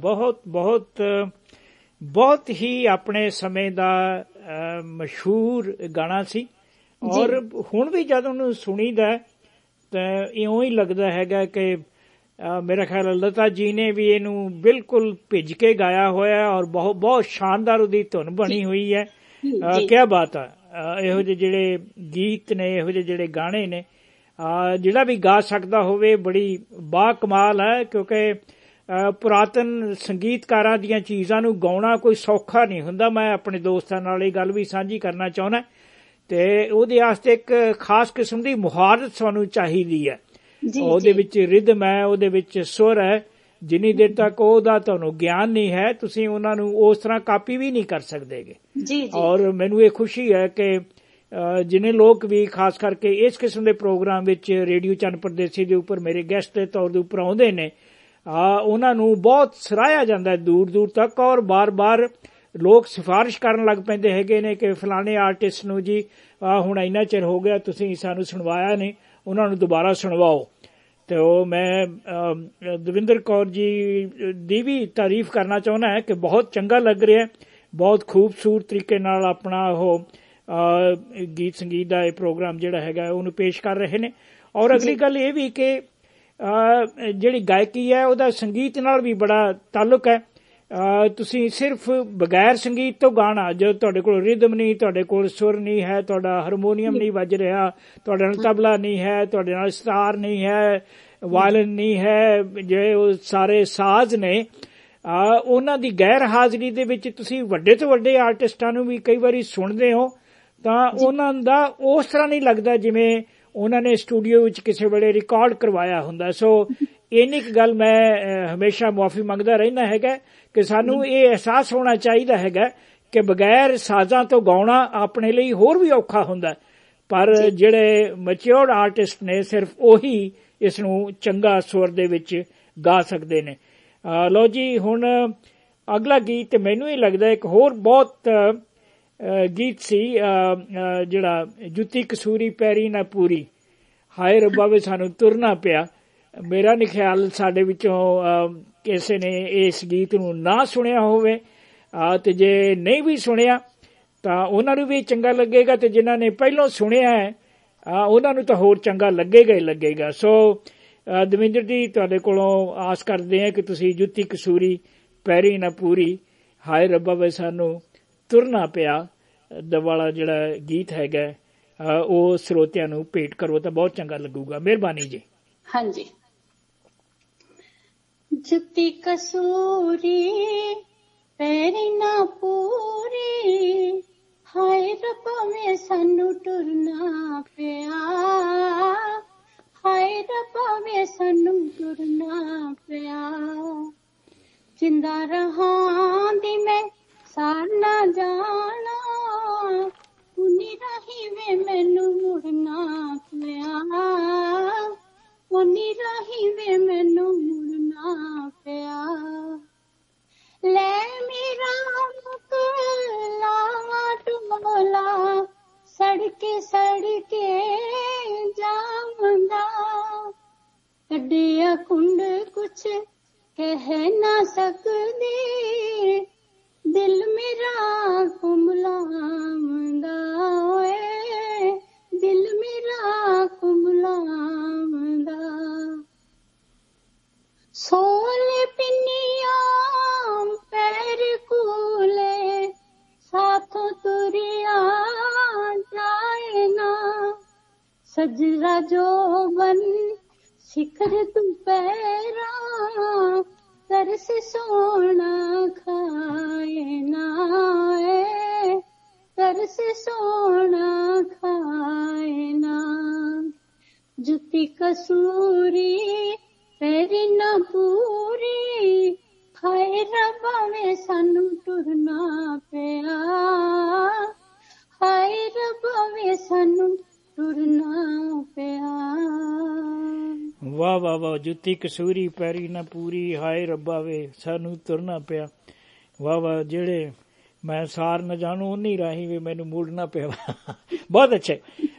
ਬਹੁਤ ਹੀ ਆਪਣੇ ਸਮੇਂ ਦਾ ਮਸ਼ਹੂਰ ਗਾਣਾ ਸੀ, ਔਰ ਹੁਣ ਵੀ ਜਦ ਉਹਨੂੰ ਸੁਣੀਦਾ ਤਾਂ ਇਉਂ ਹੀ ਲੱਗਦਾ ਹੈਗਾ ਕਿ ਮੇਰਾ ਖਿਆਲ ਲਤਾ ਜੀ ਨੇ ਵੀ ਇਹਨੂੰ ਬਿਲਕੁਲ ਭਿੱਜ ਕੇ ਗਾਇਆ ਹੋਇਆ, ਔਰ ਬਹੁਤ ਸ਼ਾਨਦਾਰ ਉਹਦੀ ਧੁਨ ਬਣੀ ਹੋਈ ਹੈ। ਕਿਆ ਬਾਤ ਹੈ। ਇਹੋ ਜਿਹੇ ਜਿਹੜੇ ਗੀਤ ਨੇ, ਇਹੋ ਜਿਹੇ ਜਿਹੜੇ ਗਾਣੇ ਨੇ, ਜਿਹੜਾ ਵੀ ਗਾ ਸਕਦਾ ਹੋਵੇ ਬੜੀ ਬਾ ਕਮਾਲ ਹੈ, ਕਿਉਂਕਿ ਪੁਰਾਤਨ ਸੰਗੀਤਕਾਰਾਂ ਦੀਆਂ ਚੀਜ਼ਾਂ ਨੂੰ ਗਾਉਣਾ ਕੋਈ ਸੌਖਾ ਨਹੀਂ ਹੁੰਦਾ। ਮੈਂ ਆਪਣੇ ਦੋਸਤਾਂ ਨਾਲ ਇਹ ਗੱਲ ਵੀ ਸਾਂਝੀ ਕਰਨਾ ਚਾਹੁੰਦਾ ਤੇ ਉਹਦੇ ਵਾਸਤੇ ਇੱਕ ਖਾਸ ਕਿਸਮ ਦੀ ਮੁਹਾਰਤ ਸਾਨੂੰ ਚਾਹੀਦੀ ਹੈ। ਉਹਦੇ ਵਿੱਚ ਰਿਦਮ ਹੈ, ਉਹਦੇ ਵਿੱਚ ਸੁਰ ਹੈ। ਜਿੰਨੀ ਦੇਰ ਤੱਕ ਉਹਦਾ ਤੁਹਾਨੂੰ ਗਿਆਨ ਨਹੀਂ ਹੈ ਤੁਸੀਂ ਉਹਨਾਂ ਨੂੰ ਉਸ ਤਰ੍ਹਾਂ ਕਾਪੀ ਵੀ ਨਹੀਂ ਕਰ ਸਕਦੇਗੇ। ਔਰ ਮੈਨੂੰ ਇਹ ਖੁਸ਼ੀ ਹੈ ਕਿ ਜਿੰਨੇ ਲੋਕ ਵੀ ਖਾਸ ਕਰਕੇ ਇਸ ਕਿਸਮ ਦੇ ਪ੍ਰੋਗਰਾਮ ਵਿੱਚ ਰੇਡੀਓ ਚੰਨ ਪਰਦੇਸੀ ਦੇ ਉੱਪਰ ਮੇਰੇ ਗੈਸਟ ਦੇ ਤੌਰ ਦੇ ਉੱਪਰ ਆਉਂਦੇ ਨੇ, ਉਹਨਾਂ ਨੂੰ ਬਹੁਤ ਸਰਾਹਿਆ ਜਾਂਦਾ ਦੂਰ ਦੂਰ ਤੱਕ। ਔਰ ਬਾਰ-ਬਾਰ ਲੋਕ ਸਿਫਾਰਿਸ਼ ਕਰਨ ਲੱਗ ਪੈਂਦੇ ਹੈਗੇ ਨੇ ਕਿ ਫਲਾਣੇ ਆਰਟਿਸਟ ਨੂੰ ਜੀ ਹੁਣ ਇੰਨਾ ਚਿਰ ਹੋ ਗਿਆ ਤੁਸੀਂ ਸਾਨੂੰ ਸੁਣਵਾਇਆ ਨਹੀਂ, ਉਹਨਾਂ ਨੂੰ ਦੁਬਾਰਾ ਸੁਣਵਾਓ। ਤੇ ਉਹ ਮੈਂ ਦਵਿੰਦਰ ਕੌਰ ਜੀ ਦੀ ਵੀ ਤਾਰੀਫ ਕਰਨਾ ਚਾਹੁੰਦਾ ਹੈ ਕਿ ਬਹੁਤ ਚੰਗਾ ਲੱਗ ਰਿਹਾ, ਬਹੁਤ ਖੂਬਸੂਰਤ ਤਰੀਕੇ ਨਾਲ ਆਪਣਾ ਉਹ ਗੀਤ ਸੰਗੀਤ ਦਾ ਇਹ ਪ੍ਰੋਗਰਾਮ ਜਿਹੜਾ ਹੈਗਾ ਉਹਨੂੰ ਪੇਸ਼ ਕਰ ਰਹੇ ਨੇ। ਔਰ ਅਗਲੀ ਗੱਲ ਇਹ ਵੀ ਕਿ ਜਿਹੜੀ ਗਾਇਕੀ ਹੈ ਉਹਦਾ ਸੰਗੀਤ ਨਾਲ ਵੀ ਬੜਾ ਤਾਲੁਕ ਹੈ। ਤੁਸੀਂ ਸਿਰਫ ਬਗੈਰ ਸੰਗੀਤ ਤੋਂ ਗਾਣਾ, ਜਦੋਂ ਤੁਹਾਡੇ ਕੋਲ ਰਿਦਮ ਨਹੀਂ, ਤੁਹਾਡੇ ਕੋਲ ਸੁਰ ਨਹੀਂ ਹੈ, ਤੁਹਾਡਾ ਹਾਰਮੋਨੀਅਮ ਨਹੀਂ ਵੱਜ ਰਿਹਾ, ਤੁਹਾਡੇ ਨਾਲ ਤਬਲਾ ਨਹੀਂ ਹੈ, ਤੁਹਾਡੇ ਨਾਲ ਸਿਤਾਰ ਨਹੀਂ ਹੈ, ਵਾਇਲਨ ਨਹੀਂ ਹੈ, ਜਿਹੜੇ ਉਹ ਸਾਰੇ ਸਾਜ਼ ਨੇ ਉਹਨਾਂ ਦੀ ਗੈਰ ਹਾਜ਼ਰੀ ਦੇ ਵਿੱਚ ਤੁਸੀਂ ਵੱਡੇ ਤੋਂ ਵੱਡੇ ਆਰਟਿਸਟਾਂ ਨੂੰ ਵੀ ਕਈ ਵਾਰੀ ਸੁਣਦੇ ਹੋ ਤਾਂ ਉਹਨਾਂ ਦਾ ਉਸ ਤਰ੍ਹਾਂ ਨਹੀਂ ਲੱਗਦਾ ਜਿਵੇਂ ਉਹਨਾਂ ਨੇ ਸਟੂਡੀਓ ਵਿੱਚ ਕਿਸੇ ਵੇਲੇ ਰਿਕਾਰਡ ਕਰਵਾਇਆ ਹੁੰਦਾ। ਸੋ ਇੰਨੀ ਕੁ ਗੱਲ ਮੈਂ ਹਮੇਸ਼ਾ ਮੁਆਫੀ ਮੰਗਦਾ ਰਹਿੰਦਾ ਹੈਗਾ ਕਿ ਸਾਨੂੰ ਇਹ ਅਹਿਸਾਸ ਹੋਣਾ ਚਾਹੀਦਾ ਹੈਗਾ ਕਿ ਬਗੈਰ ਸਾਜ਼ਾਂ ਤੋਂ ਗਾਉਣਾ ਆਪਣੇ ਲਈ ਹੋਰ ਵੀ ਔਖਾ ਹੁੰਦਾ, ਪਰ ਜਿਹੜੇ ਮੈਚਿਓਰਡ ਆਰਟਿਸਟ ਨੇ ਸਿਰਫ ਉਹੀ ਇਸ ਨੂੰ ਚੰਗਾ ਸੁਰ ਦੇ ਵਿੱਚ ਗਾ ਸਕਦੇ ਨੇ। ਲਓ ਜੀ, ਹੁਣ ਅਗਲਾ ਗੀਤ ਮੈਨੂੰ ਇਹ ਲੱਗਦਾ ਇੱਕ ਹੋਰ ਬਹੁਤ ਗੀਤ ਸੀ ਜਿਹੜਾ ਜੁੱਤੀ ਕਸੂਰੀ ਪੈਰੀ ਨਾ ਪੂਰੀ, ਹਾਏ ਰੱਬਾ ਵੇ ਸਾਨੂੰ ਤੁਰਨਾ ਪਿਆ। ਮੇਰਾ ਨਹੀਂ ਖਿਆਲ ਸਾਡੇ ਵਿੱਚੋਂ ਕਿਸੇ ਨੇ ਇਸ ਗੀਤ ਨੂੰ ਨਾ ਸੁਣਿਆ ਹੋਵੇ, ਤੇ ਜੇ ਨਹੀਂ ਵੀ ਸੁਣਿਆ ਤਾਂ ਉਹਨਾਂ ਨੂੰ ਵੀ ਚੰਗਾ ਲੱਗੇਗਾ, ਤੇ ਜਿਨ੍ਹਾਂ ਨੇ ਪਹਿਲਾਂ ਸੁਣਿਆ ਹੈ ਉਹਨਾਂ ਨੂੰ ਤਾਂ ਹੋਰ ਚੰਗਾ ਲੱਗੇਗਾ ਹੀ ਲੱਗੇਗਾ। ਸੋ ਦਵਿੰਦਰ ਜੀ, ਤੁਹਾਡੇ ਕੋਲੋਂ ਆਸ ਕਰਦੇ ਹਾਂ ਕਿ ਤੁਸੀਂ ਜੁੱਤੀ ਕਸੂਰੀ ਪੈਰੀ ਨਾ ਪੂਰੀ, ਹਾਏ ਰੱਬਾ ਵੇ ਸਾਨੂੰ ਤੁਰਨਾ ਪਿਆ ਦਾ ਵਾਲਾ ਜਿਹੜਾ ਗੀਤ ਹੈਗਾ ਉਹ ਸਰੋਤਿਆਂ ਨੂੰ ਭੇਟ ਕਰੋ ਤਾਂ ਬਹੁਤ ਚੰਗਾ ਲੱਗੂਗਾ। ਮਿਹਰਬਾਨੀ ਜੀ। ਹਾਂਜੀ। ਜੁੱਤੀ ਕਸੂਰੀ ਪੈਰੀ ਨਾ ਪੂਰੀ, ਹਾਏ ਰੱਬਾ ਵੇ ਸਾਨੂੰ ਤੁਰਨਾ ਪਿਆ, ਹਾਏ ਰੱਬਾ ਵੇ ਸਾਨੂੰ ਤੁਰਨਾ ਪਿਆ। ਜਿੰਦਾ ਰਹਾਂ ਦੀ ਮੈਂ ਸਾਰ ਨਾ ਜਾਣਾ, ਉਨੀ ਰਾਹੀਂ ਵੇ ਮੈਨੂੰ ਮੁੜਨਾ ਪਿਆ, ਉਨੀ ਰਾਹੀਂ ਵੇ ਮੈਨੂੰ ਮੁੜਨਾ ਪਿਆ। ਲੈ ਮੇਰਾ ਮੁਕਲਾ ਟੋਲਾ ਸੜਕੇ ਸੜਕੇ ਜਾਵੰਦਾ, ਕੱਢਿਆ ਕੁੰਡ ਕੁਛ ਕਹਿ ਨਾ ਸਕਦੀ, ਦਿਲ ਮੇਰਾ ਕੁਮਲਾਉਂਦਾ ਏ, ਦਿਲ ਮੇਰਾ ਕੁਮਲਾਉਂਦਾ। ਸੋਲੇ ਪਿੰਨੀਆਂ ਪੈਰ ਕੂਲੇ ਸਾਥੋਂ ਤੁਰਿਆ ਜਾਏ ਨਾ, ਸਜਰਾ ਜੋਬਨ ਸਿਖਰ ਦੁਪਹਿਰਾ, ਤਰਸ ਸੋਣਾ ਖਾਏ ਨਾ ਏ, ਤਰਸ ਸੋਣਾ ਖਾਏ ਨਾ। ਜੁੱਤੀ ਕਸੂਰੀ ਪੈਰੀ ਨਾ ਪੂਰੀ, ਹਾਏ ਰੱਬਾ ਵੇ ਸਾਨੂੰ ਤੁਰਨਾ ਪਿਆ, ਹਾਏ ਰੱਬਾ ਵੇ ਸਾਨੂੰ ਤੁਰਨਾ ਪਿਆ। ਵਾਹ ਵਾਹ ਵਾਹ, ਜੁੱਤੀ ਕਸੂਰੀ ਪੈਰੀ ਨਾ ਪੂਰੀ, ਹਾਏ ਰੱਬਾ ਵੇ ਸਾਨੂੰ ਤੁਰਨਾ ਪਿਆ। ਵਾਹ ਵਾਹ, ਜਿਹੜੇ ਮੈਂ ਸਾਰ ਨਾ ਜਾਣੂ ਉਨੀ ਰਾਹੀਂ ਵੀ ਮੈਨੂੰ ਮੁੜਨਾ ਪਿਆ। ਬਹੁਤ ਅੱਛੇ।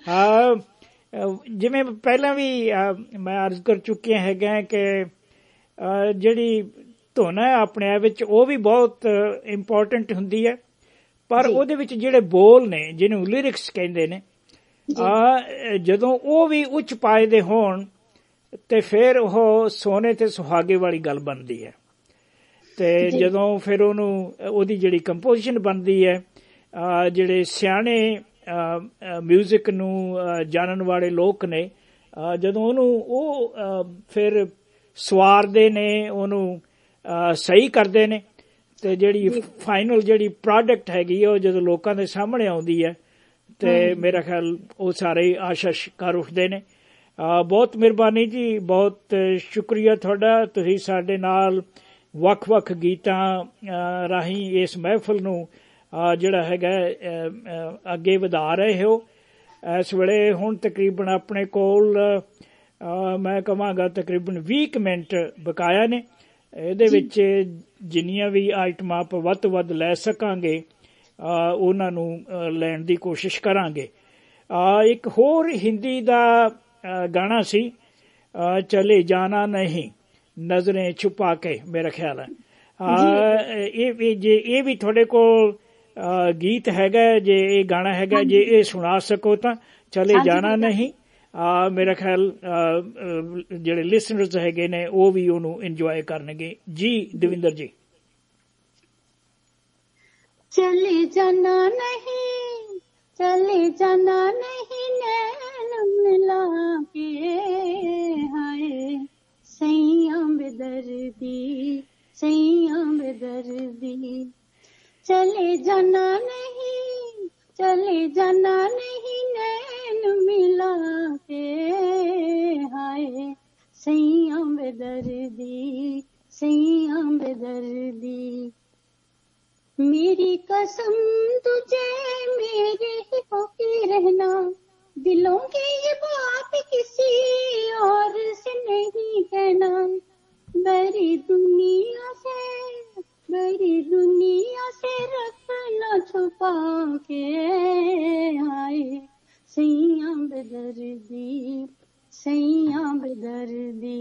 ਜਿਵੇਂ ਪਹਿਲਾਂ ਵੀ ਮੈਂ ਅਰਜ਼ ਕਰ ਚੁੱਕਿਆ ਹੈਗਾ ਕਿ ਜਿਹੜੀ ਧੁਨ ਹੈ ਆਪਣੇ ਆਪ ਵਿੱਚ ਉਹ ਵੀ ਬਹੁਤ ਇੰਪੋਰਟੈਂਟ ਹੁੰਦੀ ਹੈ, ਪਰ ਉਹਦੇ ਵਿੱਚ ਜਿਹੜੇ ਬੋਲ ਨੇ ਜਿਹਨੂੰ ਲਿਰਿਕਸ ਕਹਿੰਦੇ ਨੇ, ਜਦੋਂ ਉਹ ਵੀ ਉੱਚ ਪਾਏ ਦੇ ਹੋਣ ਤੇ ਫਿਰ ਉਹ ਸੋਨੇ ਤੇ ਸੁਹਾਗੇ ਵਾਲੀ ਗੱਲ ਬਣਦੀ ਹੈ। ਤੇ ਜਦੋਂ ਫਿਰ ਉਹਦੀ ਜਿਹੜੀ ਕੰਪੋਜੀਸ਼ਨ ਬਣਦੀ ਹੈ, ਜਿਹੜੇ ਸਿਆਣੇ ਮਿਊਜ਼ਿਕ ਨੂੰ ਜਾਣਨ ਵਾਲੇ ਲੋਕ ਨੇ ਜਦੋਂ ਉਹਨੂੰ ਉਹ ਫਿਰ ਸਵਾਰਦੇ ਨੇ, ਉਹਨੂੰ ਸਹੀ ਕਰਦੇ ਨੇ ਤੇ ਜਿਹੜੀ ਫਾਈਨਲ ਜਿਹੜੀ ਪ੍ਰੋਡਕਟ ਹੈਗੀ ਉਹ ਜਦੋਂ ਲੋਕਾਂ ਦੇ ਸਾਹਮਣੇ ਆਉਂਦੀ ਹੈ ਤੇ ਮੇਰਾ ਖਿਆਲ ਉਹ ਸਾਰੇ ਆਸ਼ਾ ਕਰ ਉੱਠਦੇ ਨੇ। ਬਹੁਤ ਮਿਹਰਬਾਨੀ ਜੀ, ਬਹੁਤ ਸ਼ੁਕਰੀਆ ਤੁਹਾਡਾ। ਤੁਸੀਂ ਸਾਡੇ ਨਾਲ ਵੱਖ-ਵੱਖ ਗੀਤਾਂ ਰਾਹੀਂ ਇਸ ਮਹਿਫਲ ਨੂੰ ਜਿਹੜਾ ਹੈਗਾ ਅੱਗੇ ਵਧਾ ਰਹੇ ਹੋ। ਇਸ ਵੇਲੇ ਹੁਣ ਤਕਰੀਬਨ ਆਪਣੇ ਕੋਲ ਮੈਂ ਕਹਾਂਗਾ ਤਕਰੀਬਨ 20 ਮਿੰਟ ਬਕਾਇਆ ਨੇ। ਇਹਦੇ ਵਿੱਚ ਜਿੰਨੀਆਂ ਵੀ ਆਈਟਮਾਂ ਆਪਾਂ ਵੱਧ ਤੋਂ ਵੱਧ ਲੈ ਸਕਾਂਗੇ ਉਹਨਾਂ ਨੂੰ ਲੈਣ ਦੀ ਕੋਸ਼ਿਸ਼ ਕਰਾਂਗੇ। ਇੱਕ ਹੋਰ ਹਿੰਦੀ ਦਾ ਗਾਣਾ ਸੀ, ਚਲੇ ਜਾਣਾ ਨਹੀਂ ਨਜ਼ਰੇ ਛੁਪਾ ਕੇ, ਮੇਰਾ ਖਿਆਲ ਹੈ ਇਹ ਵੀ ਤੁਹਾਡੇ ਕੋਲ ਗੀਤ ਹੈਗਾ। ਜੇ ਇਹ ਗਾਣਾ ਹੈਗਾ, ਜੇ ਇਹ ਸੁਣਾ ਸਕੋ ਤਾਂ ਚਲੇ ਜਾਣਾ ਨਹੀਂ, ਮੇਰਾ ਖਿਆਲ ਜਿਹੜੇ ਲਿਸਨਰਸ ਹੈਗੇ ਨੇ ਉਹ ਵੀ ਉਹਨੂੰ ਇੰਜੋਏ ਕਰਨਗੇ। ਜੀ ਦਵਿੰਦਰ ਜੀ। ਚਲੇ ਜਾਣਾ ਨਹੀਂ, ਚਲੇ ਜਾਣਾ ਨਹੀਂ ਨੈਣ ਮਿਲਾ ਕੇ, ਹਾਏ ਸਈਆਂ ਬੇਦਰਦੀ, ਸਈਆਂ ਬੇਦਰਦੀ। ਚਲੇ ਜਾਣਾ ਨਹੀਂ, ਚਲੇ ਜਾਣਾ ਨਹੀਂ ਨੈਣ ਮਿਲਾ ਕੇ, ਹਾਏ ਸਈਆਂ ਬੇਦਰਦੀ, ਸਈਆਂ ਬੇਦਰਦੀ। मेरी कसम तुझे मेरे ही होके रहना, दिलों की ये बात किसी और से नहीं कहना। मेरी दुनिया से, मेरी दुनिया से रखना छुपा के, आए सैयां बेदर्दी, सैयां बेदर्दी।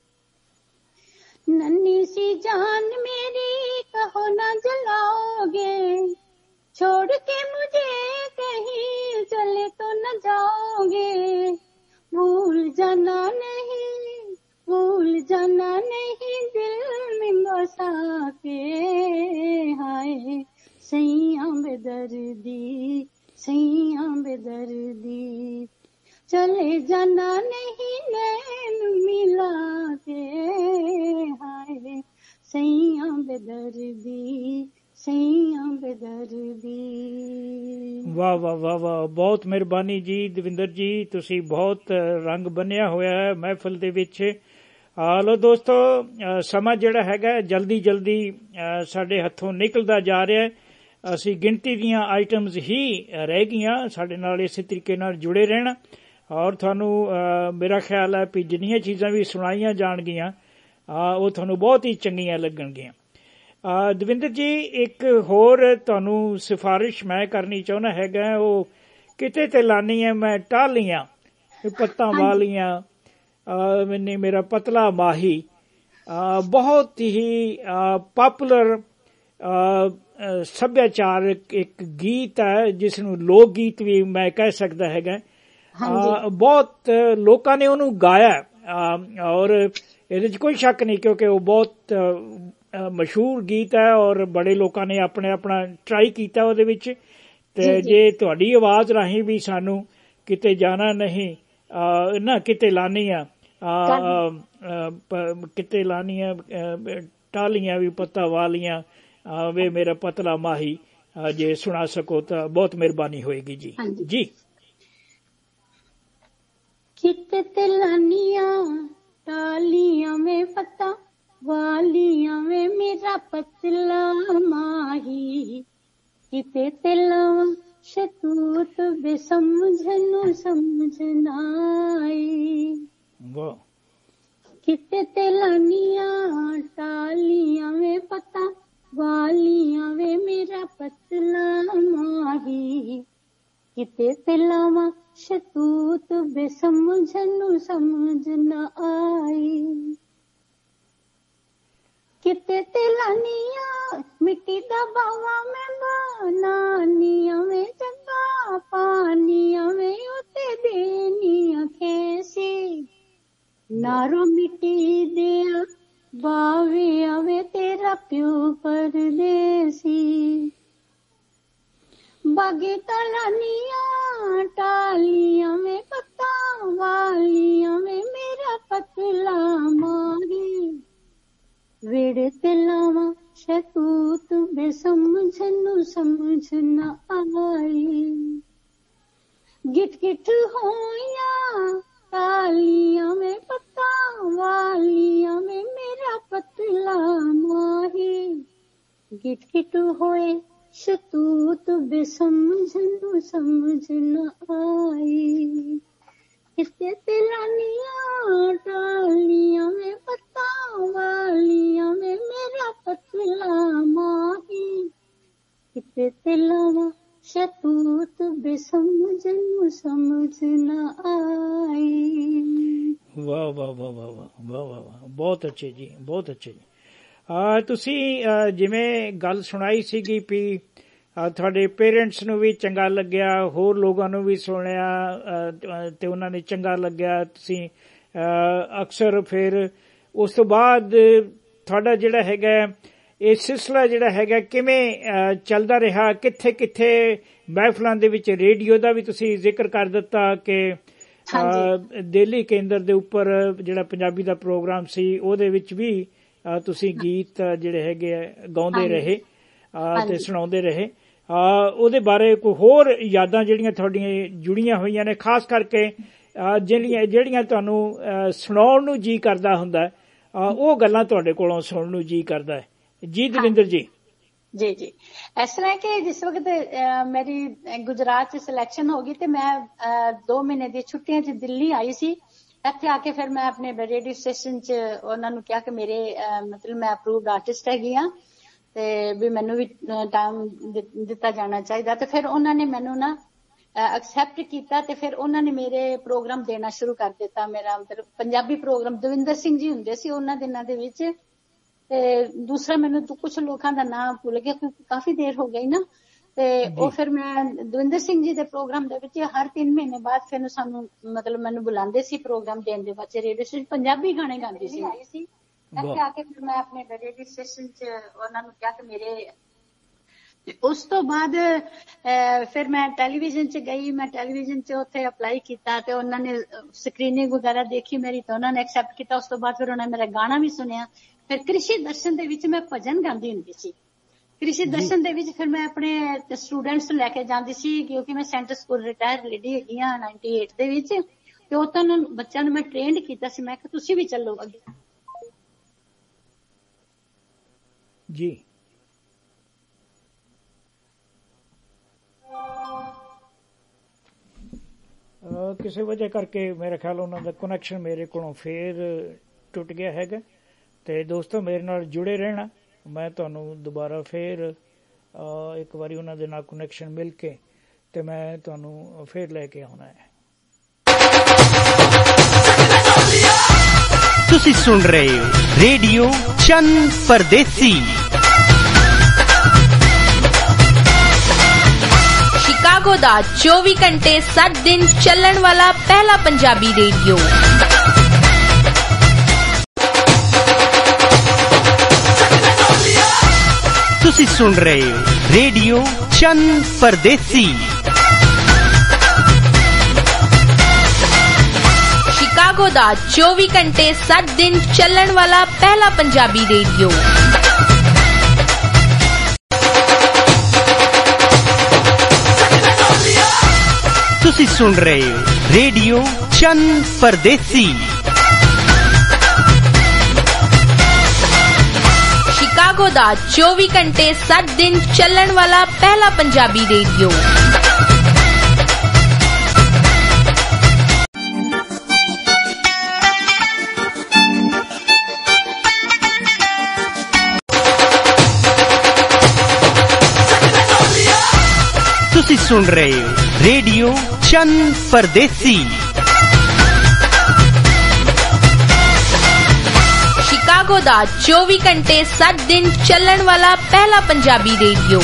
नन्ही सी जान मेरी कहो ना जलाओगे, छोड़ के मुझे कहीं चले तो न जाओगे। भूल जाना नहीं, भूल जाना नहीं दिल में बसा के, हाय सैयां बेदर्दी, सैयां बेदर्दी। चले जाना नहीं नैन मिला के, हाय सैयां बेदर्दी, सैयां बेदर्दी। ਵਾਹ ਵਾਹ ਵਾਹ ਵਾਹ, ਬਹੁਤ ਮਿਹਰਬਾਨੀ ਜੀ ਦਵਿੰਦਰ ਜੀ, ਤੁਸੀਂ ਬਹੁਤ ਰੰਗ ਬੰਨਿਆ ਹੋਇਆ ਹੈ ਮਹਿਫਲ ਦੇ ਵਿੱਚ। ਲੋ ਦੋਸਤੋ, ਸਮਾਂ ਜਿਹੜਾ ਹੈਗਾ ਜਲਦੀ ਜਲਦੀ ਸਾਡੇ ਹੱਥੋਂ ਨਿਕਲਦਾ ਜਾ ਰਿਹਾ ਹੈ। ਅਸੀਂ ਗਿਣਤੀ ਦੀਆਂ ਆਈਟਮਸ ਹੀ ਰਹਿ ਗਈਆਂ। ਸਾਡੇ ਨਾਲ ਇਸੇ ਤਰੀਕੇ ਨਾਲ ਜੁੜੇ ਰਹਿਣਾ ਔਰ ਤੁਹਾਨੂੰ ਮੇਰਾ ਖਿਆਲ ਹੈ ਵੀ ਜਿੰਨੀਆਂ ਚੀਜ਼ਾਂ ਵੀ ਸੁਣਾਈਆਂ ਜਾਣਗੀਆਂ ਉਹ ਤੁਹਾਨੂੰ ਬਹੁਤ ਹੀ ਚੰਗੀਆਂ ਲੱਗਣਗੀਆਂ। ਦਵਿੰਦਰ ਜੀ, ਇੱਕ ਹੋਰ ਤੁਹਾਨੂੰ ਸਿਫਾਰਿਸ਼ ਮੈਂ ਕਰਨੀ ਚਾਹੁੰਦਾ ਹੈਗਾ, ਉਹ ਕਿਤੇ ਤੇ ਲਾਨੀ ਹੈ ਮੈਂ ਟਾਹਲੀਆਂ ਪੱਤਾਂ ਵਾਲੀਆਂ, ਮੈਨੇ ਮੇਰਾ ਪਤਲਾ ਮਾਹੀ, ਬਹੁਤ ਹੀ ਪਾਪੂਲਰ ਸੱਭਿਆਚਾਰਕ ਇੱਕ ਗੀਤ ਹੈ ਜਿਸ ਨੂੰ ਲੋਕ ਗੀਤ ਵੀ ਮੈਂ ਕਹਿ ਸਕਦਾ ਹੈਗਾ। ਬਹੁਤ ਲੋਕਾਂ ਨੇ ਉਹਨੂੰ ਗਾਇਆ ਔਰ ਇਹਦੇ 'ਚ ਕੋਈ ਸ਼ੱਕ ਨਹੀਂ ਕਿਉਂਕਿ ਉਹ ਬਹੁਤ ਮਸ਼ਹੂਰ ਗੀਤ ਹੈ ਔਰ ਬੜੇ ਲੋਕਾਂ ਨੇ ਆਪਣਾ ਟਰਾਈ ਕੀਤਾ ਉਹਦੇ ਵਿੱਚ। ਤੇ ਜੇ ਤੁਹਾਡੀ ਆਵਾਜ਼ ਰਾਹੀਂ ਵੀ ਸਾਨੂੰ ਕਿਤੇ ਜਾਣਾ ਨਹੀਂ ਨਾ ਕਿਤੇ ਲਾਨੀਆਂ, ਕਿਤੇ ਲਾਨੀਆਂ ਟਾਹਲੀਆਂ ਵੀ ਪੱਤਾ ਵਾਲੀਆਂ ਵੇ ਮੇਰਾ ਪਤਲਾ ਮਾਹੀ, ਜੇ ਸੁਣਾ ਸਕੋ ਤਾਂ ਬਹੁਤ ਮਿਹਰਬਾਨੀ ਹੋਏਗੀ ਜੀ। ਜੀ। कित तिलानियां टालियां में पता वालियां में मेरा पतला माही, किते तिलवा शतूत बेसमझनु समझना आई। किते तिलानियां टालियां में पता वालियां में मेरा पतला माही, किते तिलवा शतूत बेसमझनु समझ न आई। किते तिलानिया मिट्टी दा बावा में बनानिया में चंगा पानिया में उते देनिया कैसी, नारो मिट्टी दिया बावे आवे तेरा प्यो परदेसी। बागे तलानिया टालिया में पत्ता वालिया में मेरा पतला माही, वेड़े तिल समझ न आई। गिट गिट होया तालियां में पता वालियां में मेरा पतला माही। गिट गिट होए शतूत बेसमझ न समझ न आई। कितने तिलानियां टालियां में पता वालियां में मेरा पतला माही। कितने तिलावा शतूत बेसमझ न समझ न आई। वाह वाह वाह वाह वाह वाह वाह वाह, ਬਹੁਤ ਅੱਛੇ ਜੀ, ਬਹੁਤ ਅੱਛੇ ਜੀ। ਤੁਸੀਂ ਜਿਵੇਂ ਗੱਲ ਸੁਣਾਈ ਸੀਗੀ ਵੀ ਤੁਹਾਡੇ ਪੇਰੈਂਟਸ ਨੂੰ ਵੀ ਚੰਗਾ ਲੱਗਿਆ, ਹੋਰ ਲੋਕਾਂ ਨੂੰ ਵੀ ਸੁਣਿਆ ਤੇ ਉਹਨਾਂ ਨੇ ਚੰਗਾ ਲੱਗਿਆ। ਤੁਸੀਂ ਅਕਸਰ ਫਿਰ ਉਸ ਤੋਂ ਬਾਅਦ ਤੁਹਾਡਾ ਜਿਹੜਾ ਹੈਗਾ ਇਹ ਸਿਲਸਿਲਾ ਜਿਹੜਾ ਹੈਗਾ ਕਿਵੇਂ ਚੱਲਦਾ ਰਿਹਾ? ਕਿੱਥੇ ਕਿੱਥੇ ਮਹਿਫਲਾਂ ਦੇ ਵਿੱਚ? ਰੇਡੀਓ ਦਾ ਵੀ ਤੁਸੀਂ ਜ਼ਿਕਰ ਕਰ ਦਿੱਤਾ ਕਿ ਦਿੱਲੀ ਕੇਂਦਰ ਦੇ ਉੱਪਰ ਜਿਹੜਾ ਪੰਜਾਬੀ ਦਾ ਪ੍ਰੋਗਰਾਮ ਸੀ ਉਹਦੇ ਵਿੱਚ ਵੀ ਤੁਸੀਂ ਗੀਤ ਜਿਹੜੇ ਹੈਗੇ ਗਾਉਂਦੇ ਰਹੇ ਤੇ ਸੁਣਾਉਂਦੇ ਰਹੇ। ਉਹਦੇ ਬਾਰੇ ਕੋਈ ਹੋਰ ਯਾਦਾਂ ਜਿਹੜੀਆਂ ਤੁਹਾਡੀਆਂ ਜੁੜੀਆਂ ਹੋਈਆਂ ਨੇ, ਖਾਸ ਕਰਕੇ ਜਿਹੜੀਆਂ ਤੁਹਾਨੂੰ ਸੁਣਾਉਣ ਨੂੰ ਜੀ ਕਰਦਾ ਹੁੰਦਾ, ਉਹ ਗੱਲਾਂ ਤੁਹਾਡੇ ਕੋਲੋਂ ਸੁਣਨ ਨੂੰ ਜੀ ਕਰਦਾ ਹੈ? ਜੀ ਦਵਿੰਦਰ ਜੀ। जी जी, इस तरह के जिस वक्त मेरी गुजरात से सिलेक्शन होगी तो मैं 2 महीने दी छुट्टियां च दिल्ली आई सी। ਇੱਥੇ ਆ ਕੇ ਫਿਰ ਮੈਂ ਆਪਣੇ ਰੇਡੀਓ ਸਟੇਸ਼ਨ 'ਚ ਉਹਨਾਂ ਨੂੰ ਕਿਹਾ ਕਿ ਮੇਰੇ ਮਤਲਬ ਮੈਂ ਅਪਰੂਵਡ ਆਰਟਿਸਟ ਹੈਗੀ ਆ ਤੇ ਵੀ ਮੈਨੂੰ ਵੀ ਟਾਈਮ ਦਿੱਤਾ ਜਾਣਾ ਚਾਹੀਦਾ। ਤੇ ਫਿਰ ਉਹਨਾਂ ਨੇ ਮੈਨੂੰ ਨਾ ਐਕਸੈਪਟ ਕੀਤਾ ਤੇ ਫਿਰ ਉਹਨਾਂ ਨੇ ਮੇਰੇ ਪ੍ਰੋਗਰਾਮ ਦੇਣਾ ਸ਼ੁਰੂ ਕਰ ਦਿੱਤਾ। ਮੇਰਾ ਮਤਲਬ ਪੰਜਾਬੀ ਪ੍ਰੋਗਰਾਮ ਦਵਿੰਦਰ ਸਿੰਘ ਜੀ ਹੁੰਦੇ ਸੀ ਉਹਨਾਂ ਦਿਨਾਂ ਦੇ ਵਿੱਚ। ਤੇ ਦੂਸਰਾ ਮੈਨੂੰ ਕੁਝ ਲੋਕਾਂ ਦਾ ਨਾਮ ਭੁੱਲ ਗਿਆ ਕਿਉਂਕਿ ਕਾਫੀ ਦੇਰ ਹੋ ਗਈ ਨਾ। ਤੇ ਉਹ ਫਿਰ ਮੈਂ ਦਵਿੰਦਰ ਸਿੰਘ ਜੀ ਦੇ ਪ੍ਰੋਗਰਾਮ ਦੇ ਵਿੱਚ ਹਰ 3 ਮਹੀਨੇ ਬਾਅਦ ਫਿਰ ਸਾਨੂੰ ਮਤਲਬ ਮੈਨੂੰ ਬੁਲਾਉਂਦੇ ਸੀ ਪ੍ਰੋਗਰਾਮ ਦੇਣ ਦੇ ਵਾਸਤੇ। ਰੇਡੀਓ ਸਟੇਸ਼ਨ ਪੰਜਾਬੀ ਗਾਣੇ ਗਾਉਂਦੀ ਸੀ। ਇੱਥੇ ਆ ਕੇ ਫਿਰ ਮੈਂ ਆਪਣੇ ਰੇਡੀਓ ਸਟੇਸ਼ਨ 'ਚ ਉਹਨਾਂ ਨੂੰ ਕਿਹਾ ਕਿ ਮੇਰੇ। ਉਸ ਤੋਂ ਬਾਅਦ ਫਿਰ ਮੈਂ ਟੈਲੀਵਿਜ਼ਨ 'ਚ ਗਈ। ਮੈਂ ਟੈਲੀਵਿਜ਼ਨ 'ਚ ਉੱਥੇ ਅਪਲਾਈ ਕੀਤਾ ਤੇ ਉਹਨਾਂ ਨੇ ਸਕਰੀਨਿੰਗ ਵਗੈਰਾ ਦੇਖੀ ਮੇਰੀ ਤਾਂ ਉਹਨਾਂ ਨੇ ਐਕਸੈਪਟ ਕੀਤਾ। ਉਸ ਤੋਂ ਬਾਅਦ ਫਿਰ ਉਹਨਾਂ ਨੇ ਮੇਰਾ ਗਾਣਾ ਵੀ ਸੁਣਿਆ। ਫਿਰ ਕ੍ਰਿਸ਼ੀ ਦਰਸ਼ਨ ਦੇ ਵਿੱਚ ਮੈਂ ਭਜਨ ਗਾਉਂਦੀ ਹੁੰਦੀ ਸੀ। ਕ੍ਰਿਸ਼ੀ ਦਰਸ਼ਨ ਦੇ ਵਿੱਚ ਫਿਰ ਮੈਂ ਆਪਣੇ ਸਟੂਡੈਂਟਸ ਲੈ ਕੇ ਜਾਂਦੀ ਸੀ ਕਿਉਂਕਿ ਮੈਂ ਸੈਂਟਰ ਸਕੂਲ ਰਿਟਾਇਰ ਲੇਡੀ ਹੈਗੀ ਆ 98 ਦੇ ਵਿੱਚ। ਤੇ ਉਹ ਤਾਂ ਬੱਚਿਆਂ ਨੂੰ ਮੈਂ ਟ੍ਰੇਨਡ ਕੀਤਾ ਸੀ। ਮੈਂ ਕਿਹਾ ਤੁਸੀਂ ਵੀ ਚੱਲੋ ਅੱਗੇ ਜੀ। ਕਿਸੇ ਵਜ੍ਹਾ ਕਰਕੇ ਮੇਰਾ ਖਿਆਲ ਉਹਨਾਂ ਦਾ ਕਨੈਕਸ਼ਨ ਮੇਰੇ ਕੋਲੋਂ ਫੇਰ ਟੁੱਟ ਗਿਆ ਹੈਗਾ। ਤੇ ਦੋਸਤੋ ਮੇਰੇ ਨਾਲ ਜੁੜੇ ਰਹਿਣਾ। ਮੈਂ ਤੁਹਾਨੂੰ ਦੁਬਾਰਾ ਫੇਰ ਇੱਕ ਵਾਰੀ ਉਹਨਾਂ ਦੇ ਨਾਲ ਕਨੈਕਸ਼ਨ ਮਿਲ ਕੇ ਤੇ ਮੈਂ ਤੁਹਾਨੂੰ ਫੇਰ ਲੈ ਕੇ ਆਉਣਾ ਹੈ। ਤੁਸੀਂ ਸੁਣ ਰਹੇ ਹੋ ਰੇਡੀਓ ਚੰਨ ਪਰਦੇਸੀ। ਸ਼ਿਕਾਗੋ ਦਾ 24 ਘੰਟੇ 7 ਦਿਨ ਚੱਲਣ ਵਾਲਾ ਪਹਿਲਾ ਪੰਜਾਬੀ ਰੇਡੀਓ। ਤੁਸੀਂ ਸੁਣ ਰਹੇ ਹੋ ਰੇਡੀਓ ਚੰਨ ਪਰਦੇਸੀ। ਸ਼ਿਕਾਗੋ ਦਾ 24 ਘੰਟੇ 7 ਦਿਨ ਚੱਲਣ ਵਾਲਾ ਪਹਿਲਾ ਪੰਜਾਬੀ ਰੇਡੀਓ। ਤੁਸੀਂ ਸੁਣ ਰਹੇ ਹੋ ਰੇਡੀਓ ਚੰਨ ਪਰਦੇਸੀ। ਸ਼ਿਕਾਗੋ ਦਾ 24 ਘੰਟੇ 7 ਦਿਨ ਚੱਲਣ ਵਾਲਾ ਪਹਿਲਾ ਪੰਜਾਬੀ ਰੇਡੀਓ। ਤੁਸੀਂ ਸੁਣ ਰਹੇ ਹੋ ਰੇਡੀਓ ਚੰਨ ਪਰਦੇਸੀ। ਸ਼ਿਕਾਗੋ ਦਾ 24 ਘੰਟੇ 7 ਦਿਨ ਚੱਲਣ ਵਾਲਾ ਪਹਿਲਾ ਪੰਜਾਬੀ ਰੇਡੀਓ।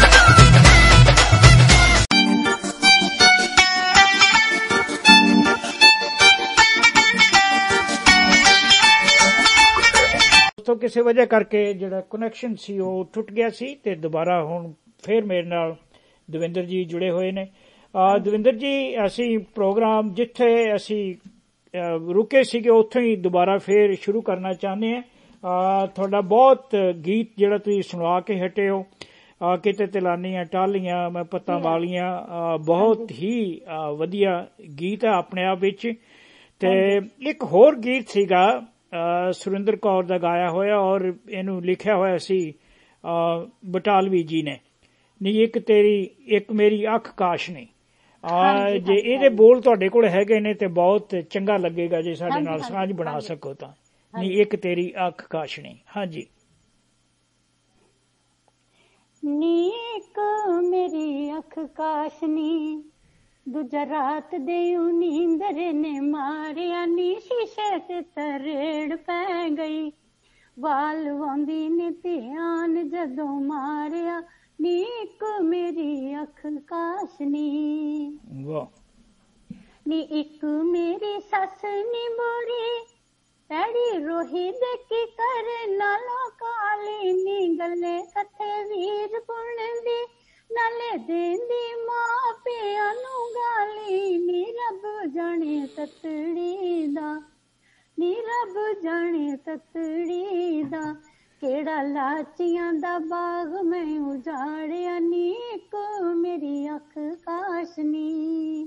ਤੋਂ ਕਿਸੇ ਵਜ੍ਹਾ ਕਰਕੇ ਜਿਹੜਾ ਕਨੈਕਸ਼ਨ ਸੀ ਉਹ ਟੁੱਟ ਗਿਆ ਸੀ ਤੇ ਦੁਬਾਰਾ ਹੁਣ ਫੇਰ ਮੇਰੇ ਨਾਲ ਦਵਿੰਦਰ ਜੀ ਜੁੜੇ ਹੋਏ ਨੇ। ਦਵਿੰਦਰ ਜੀ, ਅਸੀਂ ਪ੍ਰੋਗਰਾਮ ਜਿੱਥੇ ਅਸੀਂ ਰੁਕੇ ਸੀਗੇ ਉੱਥੋਂ ਹੀ ਦੁਬਾਰਾ ਫੇਰ ਸ਼ੁਰੂ ਕਰਨਾ ਚਾਹੁੰਦੇ ਹਾਂ। ਤੁਹਾਡਾ ਬਹੁਤ ਗੀਤ ਜਿਹੜਾ ਤੁਸੀਂ ਸੁਣਾ ਕੇ ਹਟੇ ਹੋ ਕਿਤੇ ਤਿਲਾਨੀਆਂ ਟਾਹਲੀਆਂ ਮੈਂ ਪੱਤਾਂ ਵਾਲੀਆਂ ਬਹੁਤ ਹੀ ਵਧੀਆ ਗੀਤ ਹੈ ਆਪਣੇ ਆਪ ਵਿੱਚ। ਤੇ ਇੱਕ ਹੋਰ ਗੀਤ ਸੀਗਾ ਸੁਰਿੰਦਰ ਕੌਰ ਦਾ ਗਾਇਆ ਹੋਇਆ ਔਰ ਇਹਨੂੰ ਲਿਖਿਆ ਹੋਇਆ ਸੀ ਬਟਾਲਵੀ ਜੀ ਨੇ, ਨੀ ਇੱਕ ਤੇਰੀ ਇੱਕ ਮੇਰੀ ਅੱਖ ਕਾਸ਼ਨੀ। ਜੇ ਇਹਦੇ ਬੋਲ ਤੁਹਾਡੇ ਕੋਲ ਹੈਗੇ ਨੇ ਤੇ ਬਹੁਤ ਚੰਗਾ ਲੱਗੇਗਾ ਜੇ ਸਾਡੇ ਨਾਲ ਸਾਂਝ ਬਣਾ ਸਕੋ ਤਾਂ। ਨੀ ਇੱਕ ਤੇਰੀ ਅੱਖ ਕਾਸ਼ਨੀ। ਹਾਂਜੀ। ਨੀ ਇੱਕ ਮੇਰੀ ਅੱਖ ਕਾਸ਼ਨੀ, ਦੂਜਾ ਰਾਤ ਦੇ ਨੀਂਦਰ ਨੇ ਮਾਰਿਆ, ਨੀ ਸ਼ੀਸ਼ੇ ਤੇ ਤਰੇੜ ਪੈ ਗਈ, ਵਾਲ ਵਾਂਦੀ ਨੇ ਧਿਆਨ ਜਦੋਂ ਮਾਰਿਆ, ਨੀ ਇੱਕ ਮੇਰੀ ਅੱਖ ਕਾਸ਼ਨੀ। ਵਾਹ। ਨੀ ਇੱਕ ਮੇਰੀ ਸੱਸ ਨੀ ਬੁਰੀ, ਪੈੜੀ ਰੋਹੀ ਦੇ ਕੀ ਕਰ ਨਾਲੋਂ ਕਾਲੀ, ਨੀ ਗੱਲੇ ਕੱਥੇ ਵੀਰ ਪੁਣਦੀ, ਨਾਲੇ ਦੇਂਦੀ ਮਾਂ ਪਿਆਂ ਨੂੰ ਗਾਲੀ, ਨੀ ਰੱਬ ਜਾਣੇ ਤਤੜੀ ਦਾ, ਨੀ ਰੱਬ ਜਾਣੇ ਤਤੜੀ ਦਾ, ਕਿਹੜਾ ਲਾਚੀਆਂ ਦਾ ਬਾਗ ਮੈਂ ਉਜਾੜਿਆ, ਨੀ ਇੱਕ ਮੇਰੀ ਅੱਖ ਕਾਸ਼ਨੀ।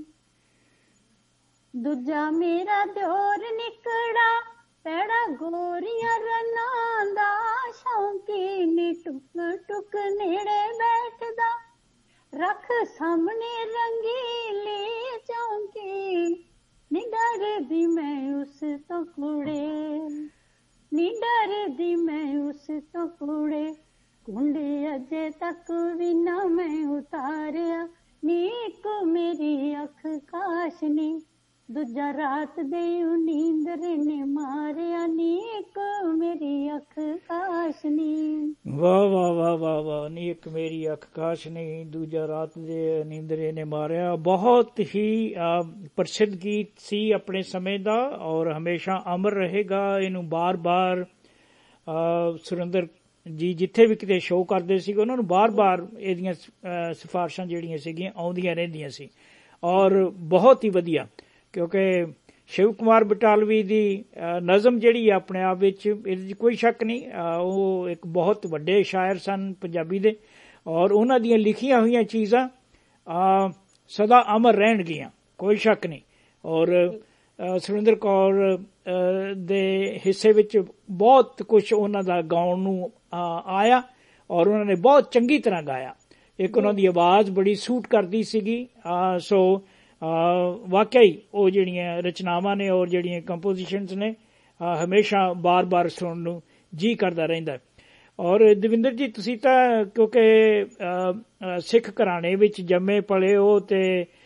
ਦੂਜਾ ਮੇਰਾ ਦਿਓਰ ਨਿਕੜਾ, ਪੈੜਾ ਗੋਰੀਆਂ ਰਨਾਂ ਦਾ ਸ਼ੌਂਕੀ, ਨੀ ਟੁਕ ਟੁਕ ਨੇੜੇ ਬੈਠਦਾ, ਰੱਖ ਸਾਹਮਣੇ ਰੰਗੀਲੀ ਚੌਂਕੀ, ਨੀ ਡਰਦੀ ਮੈਂ ਉਸ ਤੋਂ ਕੁੜੇ, ਨੀ ਡਰਦੀ ਮੈਂ ਉਸ ਤੋਂ ਕੁੜੇ, ਕੁੰਡੇ ਅਜੇ ਤੱਕ ਵੀ ਨਾ ਮੈਂ ਉਤਾਰਿਆ, ਨੀ ਇੱਕ ਮੇਰੀ ਅੱਖ ਕਾਸ਼ਨੀ, ਦੂਜਾ ਰਾਤ ਦੇ ਨੀਂਦਰ ਨੇ ਮਾਰਿਆ, ਨੀ ਇੱਕ ਮੇਰੀ ਅੱਖ ਕਾਸ਼ਨੀ। ਵਾਹ ਵਾਹ ਵਾਹ ਵਾਹ ਵਾਹ। ਨੀ ਇੱਕ ਮੇਰੀ ਅੱਖ ਕਾਸ਼ਨੀ, ਦੂਜਾ ਰਾਤ ਦੇ ਨੀਂਦਰੇ ਨੇ ਮਾਰਿਆ। ਬਹੁਤ ਹੀ ਪ੍ਰਸਿੱਧ ਗੀਤ ਸੀ ਆਪਣੇ ਸਮੇਂ ਦਾ ਔਰ ਹਮੇਸ਼ਾ ਅਮਰ ਰਹੇਗਾ। ਇਹਨੂੰ ਬਾਰ-ਬਾਰ ਸੁਰਿੰਦਰ ਜੀ ਜਿੱਥੇ ਵੀ ਕਿਤੇ ਸ਼ੋਅ ਕਰਦੇ ਸੀਗੇ ਉਹਨਾਂ ਨੂੰ ਬਾਰ-ਬਾਰ ਇਹਦੀਆਂ ਸਿਫਾਰਸ਼ਾਂ ਜਿਹੜੀਆਂ ਸੀਗੀਆਂ ਆਉਂਦੀਆਂ ਰਹਿੰਦੀਆਂ ਸੀ ਔਰ ਬਹੁਤ ਹੀ ਵਧੀਆ, ਕਿਉਂਕਿ ਸ਼ਿਵ ਕੁਮਾਰ ਬਟਾਲਵੀ ਦੀ ਨਜ਼ਮ ਜਿਹੜੀ ਆਪਣੇ ਆਪ ਵਿੱਚ ਇਹਦੇ 'ਚ ਕੋਈ ਸ਼ੱਕ ਨਹੀਂ, ਉਹ ਇੱਕ ਬਹੁਤ ਵੱਡੇ ਸ਼ਾਇਰ ਸਨ ਪੰਜਾਬੀ ਦੇ ਔਰ ਉਹਨਾਂ ਦੀਆਂ ਲਿਖੀਆਂ ਹੋਈਆਂ ਚੀਜ਼ਾਂ ਸਦਾ ਅਮਰ ਰਹਿਣਗੀਆਂ, ਕੋਈ ਸ਼ੱਕ ਨਹੀਂ। ਔਰ ਸੁਰਿੰਦਰ ਕੌਰ ਦੇ ਹਿੱਸੇ ਵਿੱਚ ਬਹੁਤ ਕੁਝ ਉਹਨਾਂ ਦਾ ਗਾਉਣ ਨੂੰ ਆਇਆ ਔਰ ਉਹਨਾਂ ਨੇ ਬਹੁਤ ਚੰਗੀ ਤਰ੍ਹਾਂ ਗਾਇਆ। ਇੱਕ ਉਹਨਾਂ ਦੀ ਆਵਾਜ਼ ਬੜੀ ਸੂਟ ਕਰਦੀ ਸੀਗੀ। ਸੋ ਵਾਕਈ ਉਹ ਜਿਹੜੀਆਂ ਰਚਨਾਵਾਂ ਨੇ ਔਰ ਜਿਹੜੀਆਂ ਕੰਪੋਜੀਸ਼ਨਸ ਨੇ ਹਮੇਸ਼ਾ ਬਾਰ-ਬਾਰ ਸੁਣਨ ਨੂੰ ਜੀ ਕਰਦਾ ਰਹਿੰਦਾ। ਔਰ ਦਵਿੰਦਰ ਜੀ ਤੁਸੀਂ ਤਾਂ ਕਿਉਂਕਿ ਸਿੱਖ ਘਰਾਣੇ ਵਿੱਚ ਜੰਮੇ ਪਲੇ ਹੋ ਤੇ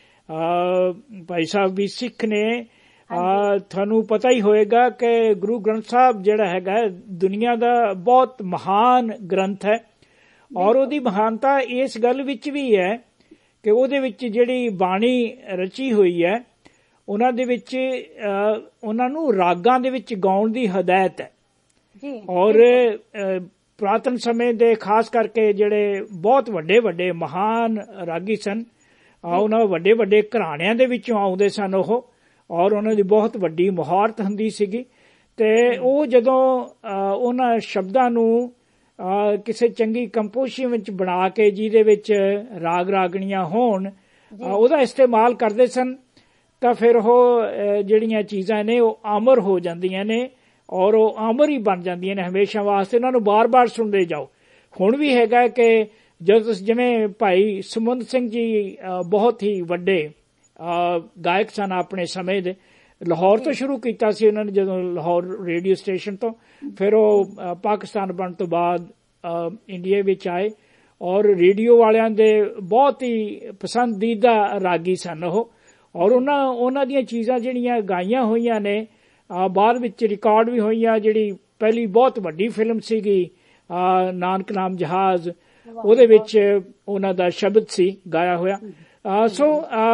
ਭਾਈ ਸਾਹਿਬ ਵੀ ਸਿੱਖ ਨੇ, ਤੁਹਾਨੂੰ ਪਤਾ ਹੀ ਹੋਏਗਾ ਕਿ ਗੁਰੂ ਗ੍ਰੰਥ ਸਾਹਿਬ ਜਿਹੜਾ ਹੈਗਾ ਦੁਨੀਆ ਦਾ ਬਹੁਤ ਮਹਾਨ ਗ੍ਰੰਥ ਹੈ ਔਰ ਉਹਦੀ ਮਹਾਨਤਾ ਇਸ ਗੱਲ ਵਿੱਚ ਵੀ ਹੈ ਕਿ ਉਹਦੇ ਵਿੱਚ ਜਿਹੜੀ ਬਾਣੀ ਰਚੀ ਹੋਈ ਹੈ ਉਹਨਾਂ ਦੇ ਵਿੱਚ ਉਹਨਾਂ ਨੂੰ ਰਾਗਾਂ ਦੇ ਵਿੱਚ ਗਾਉਣ ਦੀ ਹਦਾਇਤ ਹੈ ਔਰ ਪੁਰਾਤਨ ਸਮੇਂ ਦੇ ਖਾਸ ਕਰਕੇ ਜਿਹੜੇ ਬਹੁਤ ਵੱਡੇ ਵੱਡੇ ਮਹਾਨ ਰਾਗੀ ਸਨ ਉਹਨਾਂ ਵੱਡੇ ਵੱਡੇ ਘਰਾਣਿਆਂ ਦੇ ਵਿੱਚੋਂ ਆਉਂਦੇ ਸਨ ਉਹ ਔਰ ਉਹਨਾਂ ਦੀ ਬਹੁਤ ਵੱਡੀ ਮੁਹਾਰਤ ਹੁੰਦੀ ਸੀਗੀ ਤੇ ਉਹ ਜਦੋਂ ਉਹਨਾਂ ਸ਼ਬਦਾਂ ਨੂੰ ਕਿਸੇ ਚੰਗੀ ਕੰਪੋਜੀਸ਼ਨ ਵਿੱਚ ਬਣਾ ਕੇ ਜਿਹਦੇ ਵਿੱਚ ਰਾਗ ਰਾਗਣੀਆਂ ਹੋਣ ਉਹਦਾ ਇਸਤੇਮਾਲ ਕਰਦੇ ਸਨ ਤਾਂ ਫਿਰ ਉਹ ਜਿਹੜੀਆਂ ਚੀਜ਼ਾਂ ਨੇ ਉਹ ਅਮਰ ਹੋ ਜਾਂਦੀਆਂ ਨੇ ਔਰ ਉਹ ਅਮਰ ਹੀ ਬਣ ਜਾਂਦੀਆਂ ਨੇ ਹਮੇਸ਼ਾ ਵਾਸਤੇ। ਉਹਨਾਂ ਨੂੰ ਬਾਰ-ਬਾਰ ਸੁਣਦੇ ਜਾਓ। ਹੁਣ ਵੀ ਹੈਗਾ ਕਿ ਜਦੋਂ ਤੁਸੀਂ ਜਿਵੇਂ ਭਾਈ ਸੁਮੰਤ ਸਿੰਘ ਜੀ ਬਹੁਤ ਹੀ ਵੱਡੇ ਗਾਇਕ ਸਨ ਆਪਣੇ ਸਮੇਂ ਦੇ, ਲਾਹੌਰ ਤੋਂ ਸ਼ੁਰੂ ਕੀਤਾ ਸੀ ਉਹਨਾਂ ਨੇ ਜਦੋਂ ਲਾਹੌਰ ਰੇਡੀਓ ਸਟੇਸ਼ਨ ਤੋਂ, ਫਿਰ ਉਹ ਪਾਕਿਸਤਾਨ ਬਣਨ ਤੋਂ ਬਾਅਦ ਇੰਡੀਆ ਵਿੱਚ ਆਏ ਔਰ ਰੇਡੀਓ ਵਾਲਿਆਂ ਦੇ ਬਹੁਤ ਹੀ ਪਸੰਦੀਦਾ ਰਾਗੀ ਸਨ ਉਹ ਔਰ ਉਹਨਾਂ ਦੀਆਂ ਚੀਜ਼ਾਂ ਜਿਹੜੀਆਂ ਗਾਈਆਂ ਹੋਈਆਂ ਨੇ ਬਾਅਦ ਵਿੱਚ ਰਿਕਾਰਡ ਵੀ ਹੋਈਆਂ। ਜਿਹੜੀ ਪਹਿਲੀ ਬਹੁਤ ਵੱਡੀ ਫਿਲਮ ਸੀਗੀ ਨਾਨਕ ਨਾਮ ਜਹਾਜ਼, ਉਹਦੇ ਵਿੱਚ ਉਹਨਾਂ ਦਾ ਸ਼ਬਦ ਸੀ ਗਾਇਆ ਹੋਇਆ। ਸੋ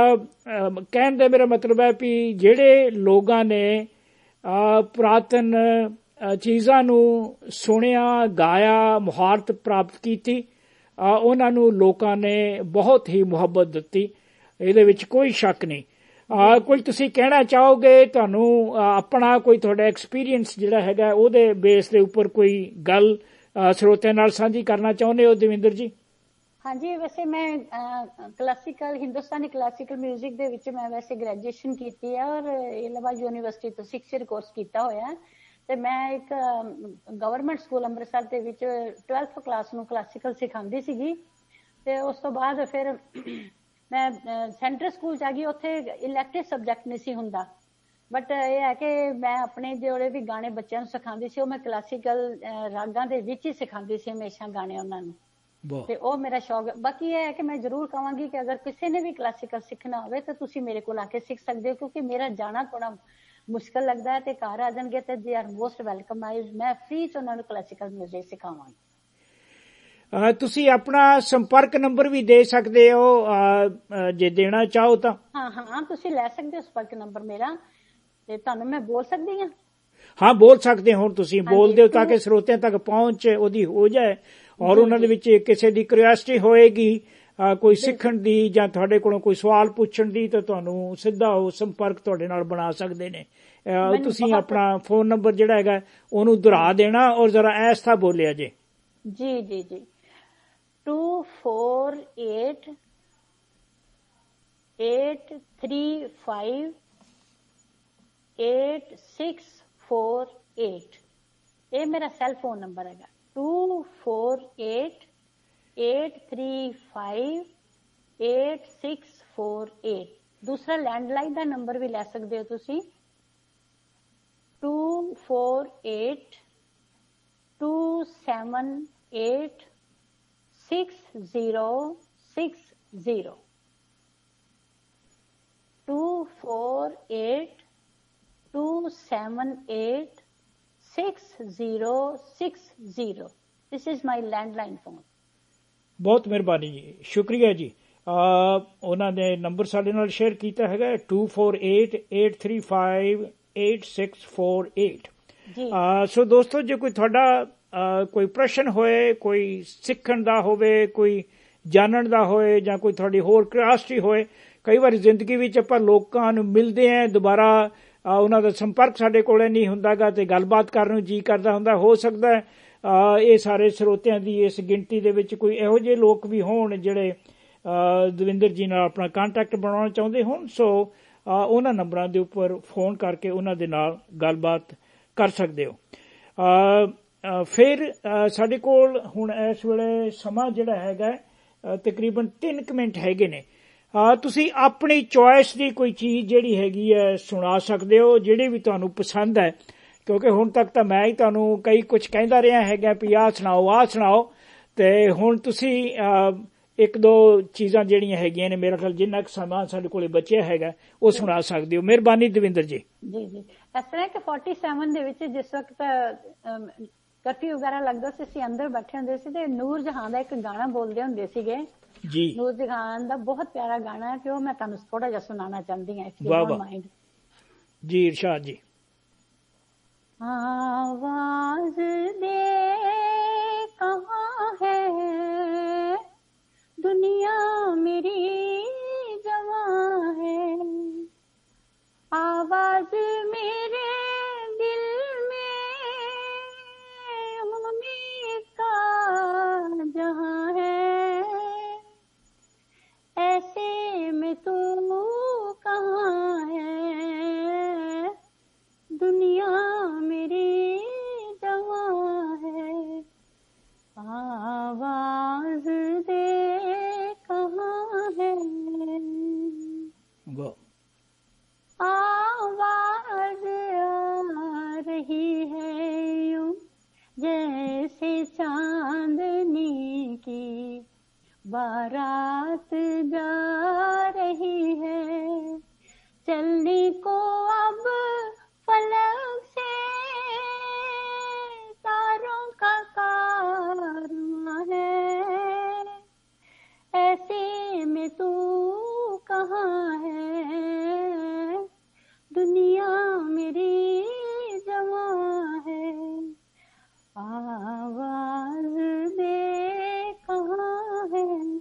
ਕਹਿਣ ਦਾ ਮੇਰਾ ਮਤਲਬ ਹੈ ਵੀ ਜਿਹੜੇ ਲੋਕਾਂ ਨੇ ਪੁਰਾਤਨ ਚੀਜ਼ਾਂ ਨੂੰ ਸੁਣਿਆ ਗਾਇਆ ਮੁਹਾਰਤ ਪ੍ਰਾਪਤ ਕੀਤੀ ਉਹਨਾਂ ਨੂੰ ਲੋਕਾਂ ਨੇ ਬਹੁਤ ਹੀ ਮੁਹੱਬਤ ਦਿੱਤੀ, ਇਹਦੇ ਵਿੱਚ ਕੋਈ ਸ਼ੱਕ ਨਹੀਂ। ਕੋਈ ਤੁਸੀਂ ਕਹਿਣਾ ਚਾਹੋਗੇ ਤੁਹਾਨੂੰ ਆਪਣਾ ਕੋਈ ਤੁਹਾਡਾ ਐਕਸਪੀਰੀਅੰਸ ਜਿਹੜਾ ਹੈਗਾ ਉਹਦੇ ਬੇਸ ਦੇ ਉੱਪਰ ਕੋਈ ਗੱਲ ਸਰੋਤਿਆਂ ਨਾਲ ਸਾਂਝੀ ਕਰਨਾ ਚਾਹੁੰਦੇ ਹੋ ਦਵਿੰਦਰ ਜੀ? हाँ जी, वैसे मैं क्लासिकल हिंदुस्तानी क्लासिकल म्यूजिक ਦੇ ਵਿੱਚ ਮੈਂ ਵੈਸੇ ਗ੍ਰੈਜੂਏਸ਼ਨ ਕੀਤੀ ਹੈ ਔਰ ਇਲਾਹਾਬਾਦ ਯੂਨੀਵਰਸਿਟੀ ਤੋਂ 6 ਈਅਰ ਕੋਰਸ ਕੀਤਾ ਹੋਇਆ ਤੇ ਮੈਂ ਇੱਕ ਗਵਰਨਮੈਂਟ ਸਕੂਲ ਅੰਮ੍ਰਿਤਸਰ ਦੇ ਵਿੱਚ 12th ਕਲਾਸ ਨੂੰ ਕਲਾਸਿਕਲ ਸਿਖਾਉਂਦੀ ਸੀਗੀ ਤੇ ਉਸ ਤੋਂ ਬਾਅਦ ਫਿਰ ਮੈਂ ਸੈਂਟਰਲ ਸਕੂਲ ਜਾ ਗਈ। ਉੱਥੇ ਇਲੈਕਟਿਵ ਸਬਜੈਕਟ ਨਹੀਂ ਸੀ ਹੁੰਦਾ, ਬਟ ਇਹ ਹੈ ਕਿ ਮੈਂ ਆਪਣੇ ਜਿਹੜੇ ਵੀ ਗਾਣੇ ਬੱਚਿਆਂ ਨੂੰ ਸਿਖਾਉਂਦੀ ਸੀ ਉਹ ਮੈਂ ਕਲਾਸਿਕਲ ਰਾਗਾਂ ਦੇ ਵਿੱਚ ਹੀ ਸਿਖਾਉਂਦੀ ਸੀ ਹਮੇਸ਼ਾ ਗਾਣੇ ਉਹਨਾਂ ਨੂੰ ਤੇ ਉਹ ਮੇਰਾ ਸ਼ੌਕ। ਬਾਕੀ ਇਹ ਹੈ ਕਿ ਮੈਂ ਜ਼ਰੂਰ ਕਹਾਂਗੀ ਕਿ ਅਗਰ ਕਿਸੇ ਨੇ ਵੀ ਕਲਾਸਿਕਲ ਸਿੱਖਣਾ ਹੋਵੇ ਤਾਂ ਤੁਸੀਂ ਮੇਰੇ ਕੋਲ ਆ ਕੇ ਸਿੱਖ ਸਕਦੇ ਹੋ, ਕਿਉਂਕਿ ਮੇਰਾ ਜਾਣਾ ਥੋੜਾ ਮੁਸ਼ਕਲ ਲੱਗਦਾ ਹੈ ਤੇ ਘਰ ਆ ਜਾਣਗੇ ਤੇ ਦੇ ਆਰ ਮੋਸਟ ਵੈਲਕਮ। ਮੈਂ ਫ੍ਰੀ ਚ ਉਹਨਾਂ ਨੂੰ ਕਲਾਸਿਕਲ ਮਿਊਜ਼ਿਕ ਸਿਖਾਵਾਂਗੀ। ਤੁਸੀਂ ਆਪਣਾ ਸੰਪਰਕ ਨੰਬਰ ਵੀ ਦੇ ਸਕਦੇ ਹੋ ਜੇ ਦੇਣਾ ਚਾਹੋ ਤਾਂ। ਹਾਂ, ਤੁਸੀਂ ਲੈ ਸਕਦੇ ਹੋ ਸੰਪਰਕ ਨੰਬਰ ਮੇਰਾ ਤੇ ਤੁਹਾਨੂੰ ਮੈਂ ਬੋਲ ਸਕਦੀ ਹਾਂ। ਹਾਂ, ਬੋਲ ਸਕਦੇ ਹੋ, ਤੁਸੀਂ ਬੋਲ ਦਿਓ ਤਾਂ ਕਿ ਸਰੋਤਿਆਂ ਤੱਕ ਪਹੁੰਚ ਉਹਦੀ ਹੋ ਜਾਏ ਔਰ ਉਹਨਾਂ ਦੇ ਵਿੱਚ ਕਿਸੇ ਦੀ ਕਿਉਰਿਓਸਿਟੀ ਹੋਏਗੀ ਕੋਈ ਸਿੱਖਣ ਦੀ ਜਾਂ ਤੁਹਾਡੇ ਕੋਲੋਂ ਕੋਈ ਸਵਾਲ ਪੁੱਛਣ ਦੀ ਤਾਂ ਤੁਹਾਨੂੰ ਸਿੱਧਾ ਉਹ ਸੰਪਰਕ ਤੁਹਾਡੇ ਨਾਲ ਬਣਾ ਸਕਦੇ ਨੇ। ਤੁਸੀਂ ਆਪਣਾ ਫੋਨ ਨੰਬਰ ਜਿਹੜਾ ਹੈਗਾ ਉਹਨੂੰ ਦੁਹਰਾ ਦੇਣਾ ਔਰ ਜ਼ਰਾ ਐਸਾ ਬੋਲਿਆ ਜੇ। ਜੀ 248 835 8648 ਇਹ ਮੇਰਾ ਸੈੱਲ ਫੋਨ ਨੰਬਰ ਹੈਗਾ 248 835 8648। ਦੂਸਰਾ ਲੈਂਡਲਾਈਨ ਦਾ ਨੰਬਰ ਵੀ ਲੈ ਸਕਦੇ ਹੋ ਤੁਸੀਂ 248 278 6060 248 278 6060 This is my landline phone. ਬਹੁਤ ਮਿਹਰਬਾਨੀ ਜੀ, ਸ਼ੁਕਰੀਆ ਜੀ। ਉਹਨਾਂ ਨੇ ਨੰਬਰ ਸਾਡੇ ਨਾਲ ਸ਼ੇਅਰ ਕੀਤਾ ਹੈਗਾ 248 835 8648। ਸੋ ਦੋਸਤੋ, ਜੇ ਕੋਈ ਤੁਹਾਡਾ ਕੋਈ ਪ੍ਰਸ਼ਨ ਹੋਏ, ਕੋਈ ਸਿੱਖਣ ਦਾ ਹੋਵੇ, ਕੋਈ ਜਾਣਨ ਦਾ ਹੋਏ ਜਾਂ ਕੋਈ ਤੁਹਾਡੀ ਹੋਰ ਕਿਉਰਿਓਸਿਟੀ ਹੋਏ, ਕਈ ਵਾਰੀ ਜ਼ਿੰਦਗੀ ਵਿੱਚ ਆਪਾਂ ਲੋਕਾਂ ਨੂੰ ਮਿਲਦੇ ਹਾਂ, ਦੁਬਾਰਾ ਉਹਨਾਂ ਦਾ ਸੰਪਰਕ ਸਾਡੇ ਕੋਲ ਨਹੀਂ ਹੁੰਦਾਗਾ ਤੇ ਗੱਲਬਾਤ ਕਰਨ ਨੂੰ ਜੀ ਕਰਦਾ ਹੁੰਦਾ। ਹੋ ਸਕਦਾ ਹੈ ਇਹ ਸਾਰੇ ਸਰੋਤਿਆਂ ਦੀ ਇਸ ਗਿਣਤੀ ਦੇ ਵਿੱਚ ਕੋਈ ਇਹੋ ਜਿਹੇ ਲੋਕ ਵੀ ਹੋਣ ਜਿਹੜੇ ਦਵਿੰਦਰ ਜੀ ਨਾਲ ਆਪਣਾ ਕੰਟੈਕਟ ਬਣਾਉਣਾ ਚਾਹੁੰਦੇ ਹੋਣ। ਸੋ ਉਹਨਾਂ ਨੰਬਰਾਂ ਦੇ ਉੱਪਰ ਫੋਨ ਕਰਕੇ ਉਹਨਾਂ ਦੇ ਨਾਲ ਗੱਲਬਾਤ ਕਰ ਸਕਦੇ ਹੋ। ਫਿਰ ਸਾਡੇ ਕੋਲ ਹੁਣ ਇਸ ਵੇਲੇ ਸਮਾਂ ਜਿਹੜਾ ਹੈਗਾ ਤਕਰੀਬਨ 3 ਮਿੰਟ ਹੈਗੇ ਨੇ। ਤੁਸੀਂ ਆਪਣੀ ਚੋਇਸ ਦੀ ਕੋਈ ਚੀਜ਼ ਜਿਹੜੀ ਹੈਗੀ ਹੈ ਸੁਣਾ ਸਕਦੇ ਹੋ, ਜਿਹੜੀ ਵੀ ਤੁਹਾਨੂੰ ਪਸੰਦ ਹੈ, ਕਿਉਂਕਿ ਹੁਣ ਤੱਕ ਤਾਂ ਮੈਂ ਹੀ ਤੁਹਾਨੂੰ ਕਈ ਕੁਝ ਕਹਿੰਦਾ ਰਿਹਾ ਹੈਗਾ ਵੀ ਆਹ ਸੁਣਾਓ ਤੇ ਹੁਣ ਤੁਸੀਂ ਇੱਕ ਦੋ ਚੀਜ਼ਾਂ ਜਿਹੜੀਆਂ ਹੈਗੀਆਂ ਨੇ ਮੇਰਾ ਖਿਆਲ ਜਿੰਨਾ ਕੁ ਸਮਾਂ ਸਾਡੇ ਕੋਲ ਬਚਿਆ ਹੈਗਾ ਉਹ ਸੁਣਾ ਸਕਦੇ ਹੋ। ਮਿਹਰਬਾਨੀ ਦਵਿੰਦਰ ਜੀ। ਜੀ ਇਸ ਤਰ੍ਹਾਂ ਕਿ 47 ਦੇ ਵਿੱਚ ਜਿਸ ਵਕਤ ਕਰਫਿਊ ਵਗੈਰਾ ਲੱਗਦਾ ਸੀ, ਅਸੀਂ ਅੰਦਰ ਬੈਠੇ ਹੁੰਦੇ ਸੀ ਤੇ ਨੂਰ ਜਹਾਨ ਦਾ ਇੱਕ ਗਾਣਾ ਬੋਲਦੇ ਹੁੰਦੇ ਸੀਗੇ ਜੀ। ਨੂਰ ਜਹਾਨ ਦਾ ਬਹੁਤ ਪਿਆਰਾ ਗਾਣਾ ਹੈ ਤੇ ਉਹ ਮੈਂ ਤੁਹਾਨੂੰ ਥੋੜਾ ਜਿਹਾ ਸੁਣਾਉਣਾ ਚਾਹੁੰਦੀ ਹਾਂ। ਜੀ ਇਰਸ਼ਾਦ ਜੀ। आवाज दे कहाँ है दुनिया मेरी जवां है, आवाज मेरे दिल में उम्मीद का जहां है, ऐसे में तू कहाँ है दुनिया मेरी जवां है, आवाज दे कहाँ है, आवाज आ रही है यूं जैसे चांदनी की बारात जा रही है, चलने को अब फलक से तारों का कारवां है, ऐसे में तू कहाँ है दुनिया मेरी जवां है, आवाज दे कहाँ है।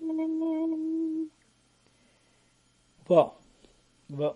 वाह वाह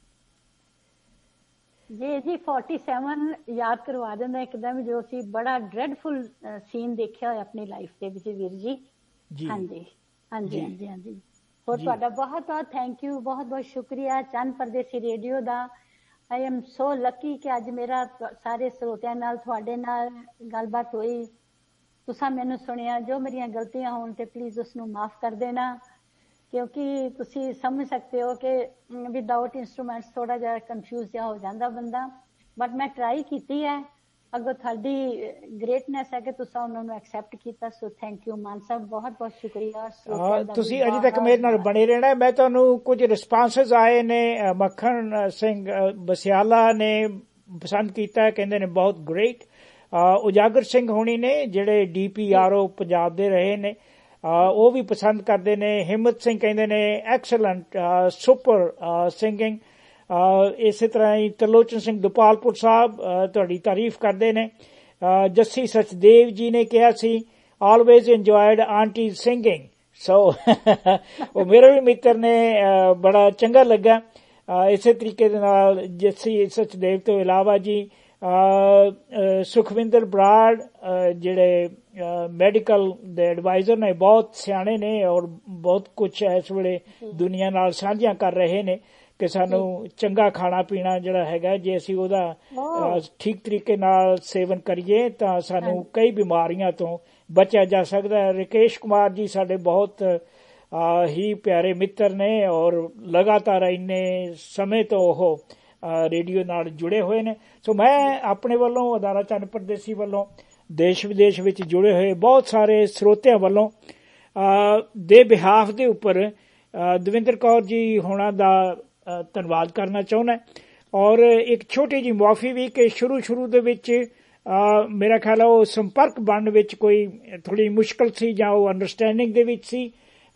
जी 47 याद करवा देना एकदम जो सी बड़ा ड्रेडफुल सीन देखा है अपनी लाइफ के विच वीर जी। हाँ ਹਾਂਜੀ ਹਾਂਜੀ ਹਾਂਜੀ। ਹੋਰ ਤੁਹਾਡਾ ਬਹੁਤ ਬਹੁਤ ਥੈਂਕ ਯੂ, ਬਹੁਤ ਬਹੁਤ ਸ਼ੁਕਰੀਆ ਚੰਨ ਪਰਦੇਸੀ ਰੇਡੀਓ ਦਾ। ਆਈ ਐਮ ਸੋ ਲੱਕੀ ਕਿ ਅੱਜ ਮੇਰਾ ਸਾਰੇ ਸਰੋਤਿਆਂ ਨਾਲ ਤੁਹਾਡੇ ਨਾਲ ਗੱਲਬਾਤ ਹੋਈ। ਤੁਸੀਂ ਮੈਨੂੰ ਸੁਣਿਆ। ਜੋ ਮੇਰੀਆਂ ਗਲਤੀਆਂ ਹੋਣ ਤੇ ਪਲੀਜ਼ ਉਸ ਨੂੰ ਮਾਫ ਕਰ ਦੇਣਾ, ਕਿਉਂਕਿ ਤੁਸੀਂ ਸਮਝ ਸਕਦੇ ਹੋ ਕਿ ਵਿਦਆਊਟ ਇੰਸਟਰੂਮੈਂਟਸ ਥੋੜਾ ਜਿਹਾ ਕਨਫਿਊਜ਼ ਜਿਹਾ ਹੋ ਜਾਂਦਾ ਬੰਦਾ। ਬਟ ਮੈਂ ਟਰਾਈ ਕੀਤੀ ਹੈ। ਅੱਗੋਂ ਤੁਹਾਡੀ ਗ੍ਰੇਟਨੈਸ ਹੈ ਕਿ ਤੁਸੀਂ ਉਹਨਾਂ ਨੂੰ ਐਕਸੈਪਟ ਕੀਤਾ। ਸੋ ਥੈਂਕ ਯੂ ਮਾਨ ਸਾਹਿਬ, ਬਹੁਤ ਬਹੁਤ ਸ਼ੁਕਰੀਆ। ਤੁਸੀਂ ਅਜੇ ਤੱਕ ਮੇਰੇ ਨਾਲ ਬਣੇ ਰਹਿਣਾ। ਮੈਂ ਤੁਹਾਨੂੰ ਕੁਝ ਰਿਸਪਾਂਸਿਸ ਆਏ ਨੇ। ਮੱਖਣ ਸਿੰਘ ਬਸਿਆਲਾ ਨੇ ਪਸੰਦ ਕੀਤਾ, ਕਹਿੰਦੇ ਨੇ ਬਹੁਤ ਗ੍ਰੇਟ। ਉਜਾਗਰ ਸਿੰਘ ਹੋਣੀ ਨੇ ਜਿਹੜੇ DPRO ਪੰਜਾਬ ਦੇ ਰਹੇ ਨੇ, ਉਹ ਵੀ ਪਸੰਦ ਕਰਦੇ ਨੇ। ਹਿੰਮਤ ਸਿੰਘ ਕਹਿੰਦੇ ਨੇ ਐਕਸਲੈਂਟ, ਸੁਪਰ ਸਿੰਗਿੰਗ। ਇਸੇ ਤਰ੍ਹਾਂ ਹੀ ਤਰਲੋਚਨ ਸਿੰਘ ਦੁਪਾਲਪੁਰ ਸਾਹਿਬ ਤੁਹਾਡੀ ਤਾਰੀਫ ਕਰਦੇ ਨੇ। ਜੱਸੀ ਸਚਦੇਵ ਜੀ ਨੇ ਕਿਹਾ ਸੀ always enjoyed aunty singing. So ਉਹ ਮੇਰੇ ਵੀ ਮਿੱਤਰ ਨੇ, ਬੜਾ ਚੰਗਾ ਲੱਗਾ। ਇਸੇ ਤਰੀਕੇ ਦੇ ਨਾਲ ਜੱਸੀ ਸਚਦੇਵ ਤੋਂ ਇਲਾਵਾ ਜੀ ਸੁਖਵਿੰਦਰ ਬਰਾੜ ਜਿਹੜੇ ਮੈਡੀਕਲ ਦੇ ਐਡਵਾਈਜ਼ਰ ਨੇ, ਬਹੁਤ ਸਿਆਣੇ ਨੇ ਔਰ ਬਹੁਤ ਕੁਛ ਇਸ ਵੇਲੇ ਦੁਨੀਆ ਨਾਲ ਸਾਂਝੀਆਂ ਕਰ ਰਹੇ ਨੇ ਕਿ ਸਾਨੂੰ ਚੰਗਾ ਖਾਣਾ ਪੀਣਾ ਜਿਹੜਾ ਹੈਗਾ, ਜੇ ਅਸੀਂ ਉਹਦਾ ਠੀਕ ਤਰੀਕੇ ਨਾਲ ਸੇਵਨ ਕਰੀਏ ਤਾਂ ਸਾਨੂੰ ਕਈ ਬਿਮਾਰੀਆਂ ਤੋਂ ਬਚਿਆ ਜਾ ਸਕਦਾ ਹੈ। ਰਕੇਸ਼ ਕੁਮਾਰ ਜੀ ਸਾਡੇ ਬਹੁਤ ਹੀ ਪਿਆਰੇ ਮਿੱਤਰ ਨੇ ਔਰ ਲਗਾਤਾਰ ਇੰਨੇ ਸਮੇਂ ਤੋਂ ਉਹ ਰੇਡੀਓ ਨਾਲ ਜੁੜੇ ਹੋਏ ਨੇ। ਸੋ ਮੈਂ ਆਪਣੇ ਵੱਲੋਂ, ਅਦਾਰਾ ਚੰਨ ਪਰਦੇਸੀ ਵੱਲੋਂ, ਦੇਸ਼ ਵਿਦੇਸ਼ ਵਿੱਚ ਜੁੜੇ ਹੋਏ ਬਹੁਤ ਸਾਰੇ ਸਰੋਤਿਆਂ ਵੱਲੋਂ ਦੇ ਬਿਹਾਫ ਦੇ ਉੱਪਰ ਦਵਿੰਦਰ ਕੌਰ ਜੀ ਹੋਣਾ ਦਾ ਧੰਨਵਾਦ ਕਰਨਾ ਚਾਹੁੰਦਾ। ਔਰ ਇੱਕ ਛੋਟੀ ਜਿਹੀ ਮੁਆਫੀ ਵੀ ਕਿ ਸ਼ੁਰੂ ਦੇ ਵਿੱਚ ਮੇਰਾ ਖਿਆਲ ਹੈ ਉਹ ਸੰਪਰਕ ਬਣਨ ਵਿੱਚ ਕੋਈ ਥੋੜ੍ਹੀ ਮੁਸ਼ਕਲ ਸੀ, ਜਾਂ ਉਹ ਅੰਡਰਸਟੈਂਡਿੰਗ ਦੇ ਵਿੱਚ ਸੀ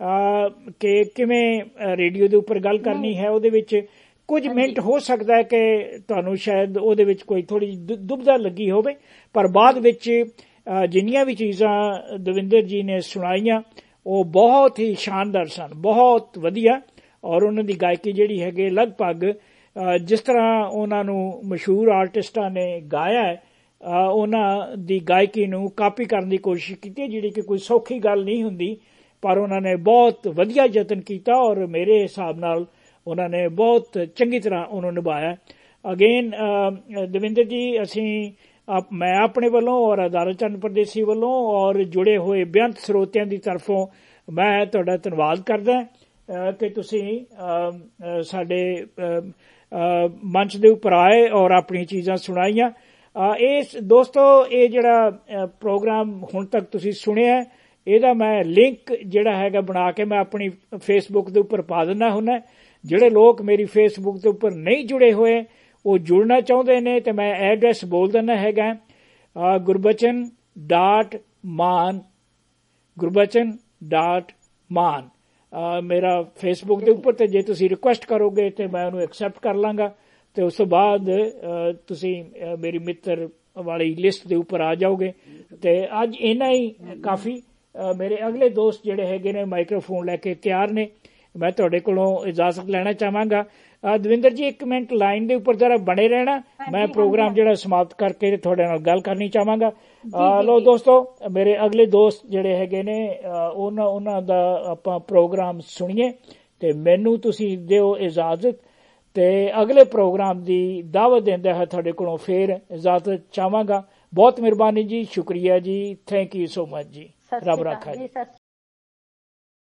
ਕਿ ਕਿਵੇਂ ਰੇਡੀਓ ਦੇ ਉੱਪਰ ਗੱਲ ਕਰਨੀ ਹੈ। ਉਹਦੇ ਵਿੱਚ ਕੁਝ ਮਿੰਟ ਹੋ ਸਕਦਾ ਹੈ ਕਿ ਤੁਹਾਨੂੰ ਸ਼ਾਇਦ ਉਹਦੇ ਵਿੱਚ ਕੋਈ ਥੋੜ੍ਹੀ ਦੁਬਿਧਾ ਲੱਗੀ ਹੋਵੇ, ਪਰ ਬਾਅਦ ਵਿੱਚ ਜਿੰਨੀਆਂ ਵੀ ਚੀਜ਼ਾਂ ਦਵਿੰਦਰ ਜੀ ਨੇ ਸੁਣਾਈਆਂ ਉਹ ਬਹੁਤ ਹੀ ਸ਼ਾਨਦਾਰ ਸਨ, ਬਹੁਤ ਵਧੀਆ। ਔਰ ਉਹਨਾਂ ਦੀ ਗਾਇਕੀ ਜਿਹੜੀ ਹੈਗੀ ਲਗਭਗ ਜਿਸ ਤਰ੍ਹਾਂ ਉਹਨਾਂ ਨੂੰ ਮਸ਼ਹੂਰ ਆਰਟਿਸਟਾਂ ਨੇ ਗਾਇਆ ਹੈ, ਉਹਨਾਂ ਦੀ ਗਾਇਕੀ ਨੂੰ ਕਾਪੀ ਕਰਨ ਦੀ ਕੋਸ਼ਿਸ਼ ਕੀਤੀ, ਜਿਹੜੀ ਕਿ ਕੋਈ ਸੌਖੀ ਗੱਲ ਨਹੀਂ ਹੁੰਦੀ, ਪਰ ਉਹਨਾਂ ਨੇ ਬਹੁਤ ਵਧੀਆ ਯਤਨ ਕੀਤਾ ਔਰ ਮੇਰੇ ਹਿਸਾਬ ਨਾਲ ਉਹਨਾਂ ਨੇ ਬਹੁਤ ਚੰਗੀ ਤਰ੍ਹਾਂ ਉਹਨੂੰ ਨਿਭਾਇਆ। ਅਗੇਨ ਦਵਿੰਦਰ ਜੀ, ਮੈਂ ਆਪਣੇ ਵੱਲੋਂ ਔਰ ਅਦਾਰਾ ਚੰਨ ਪਰਦੇਸੀ ਵੱਲੋਂ ਔਰ ਜੁੜੇ ਹੋਏ ਬੇਅੰਤ ਸਰੋਤਿਆਂ ਦੀ ਤਰਫੋਂ ਮੈਂ ਤੁਹਾਡਾ ਧੰਨਵਾਦ ਕਰਦਾ ਕਿ ਤੁਸੀਂ ਸਾਡੇ ਮੰਚ ਦੇ ਉੱਪਰ ਆਏ ਔਰ ਆਪਣੀਆਂ ਚੀਜ਼ਾਂ ਸੁਣਾਈਆਂ। ਦੋਸਤੋ, ਇਹ ਜਿਹੜਾ ਪ੍ਰੋਗਰਾਮ ਹੁਣ ਤੱਕ ਤੁਸੀਂ ਸੁਣਿਆ, ਇਹਦਾ ਮੈਂ ਲਿੰਕ ਜਿਹੜਾ ਹੈਗਾ ਬਣਾ ਕੇ ਮੈਂ ਆਪਣੀ ਫੇਸਬੁੱਕ ਦੇ ਉੱਪਰ ਪਾ ਦਿੰਦਾ ਹੁੰਦਾ। ਜਿਹੜੇ ਲੋਕ ਮੇਰੀ ਫੇਸਬੁੱਕ ਦੇ ਉੱਪਰ ਨਹੀਂ ਜੁੜੇ ਹੋਏ, ਉਹ ਜੁੜਨਾ ਚਾਹੁੰਦੇ ਨੇ, ਤੇ ਮੈਂ ਐਡਰੈਸ ਬੋਲ ਦਿੰਦਾ ਹੈਗਾ gurbachan.man ਮੇਰਾ ਫੇਸਬੁੱਕ ਦੇ ਉੱਪਰ। ਤੇ ਜੇ ਤੁਸੀਂ ਰਿਕੁਐਸਟ ਕਰੋਗੇ ਤੇ ਮੈਂ ਉਹਨੂੰ ਐਕਸੈਪਟ ਕਰ ਲਾਂਗਾ, ਤੇ ਉਸ ਤੋਂ ਬਾਅਦ ਤੁਸੀਂ ਮੇਰੀ ਮਿੱਤਰ ਵਾਲੀ ਲਿਸਟ ਦੇ ਉੱਪਰ ਆ ਜਾਓਗੇ। ਤੇ ਅੱਜ ਇੰਨਾ ਹੀ ਕਾਫੀ। ਮੇਰੇ ਅਗਲੇ ਦੋਸਤ ਜਿਹੜੇ ਹੈਗੇ ਨੇ ਮਾਈਕ੍ਰੋਫੋਨ ਲੈ ਕੇ ਤਿਆਰ ਨੇ। ਮੈਂ ਤੁਹਾਡੇ ਕੋਲੋਂ ਇਜਾਜ਼ਤ ਲੈਣਾ ਚਾਹਾਂਗਾ। ਦਵਿੰਦਰ ਜੀ, 1 ਮਿੰਟ ਲਾਈਨ ਦੇ ਉੱਪਰ ਜਰਾ ਬਣੇ ਰਹਿਣਾ, ਮੈਂ ਪ੍ਰੋਗਰਾਮ ਜਿਹੜਾ ਸਮਾਪਤ ਕਰਕੇ ਤੁਹਾਡੇ ਨਾਲ ਗੱਲ ਕਰਨੀ ਚਾਹਾਂਗਾ। ਲੋ ਦੋਸਤੋ, ਮੇਰੇ ਅਗਲੇ ਦੋਸਤ ਜਿਹੜੇ ਹੈਗੇ ਨੇ ਉਹਨਾਂ ਦਾ ਆਪਾਂ ਪ੍ਰੋਗਰਾਮ ਸੁਣੀਏ, ਤੇ ਮੈਨੂੰ ਤੁਸੀਂ ਦਿਓ ਇਜਾਜ਼ਤ, ਤੇ ਅਗਲੇ ਪ੍ਰੋਗਰਾਮ ਦੀ ਦਾਵਤ ਦਿੰਦਾ ਹੈ ਤੁਹਾਡੇ ਕੋਲੋਂ ਫੇਰ ਇਜਾਜ਼ਤ ਚਾਹਾਂਗਾ। ਬਹੁਤ ਮਿਹਰਬਾਨੀ ਜੀ, ਸ਼ੁਕਰੀਆ ਜੀ, ਥੈਂਕ ਯੂ ਸੋ ਮਚ ਜੀ। ਰੱਬ ਰਾਖਾ ਜੀ।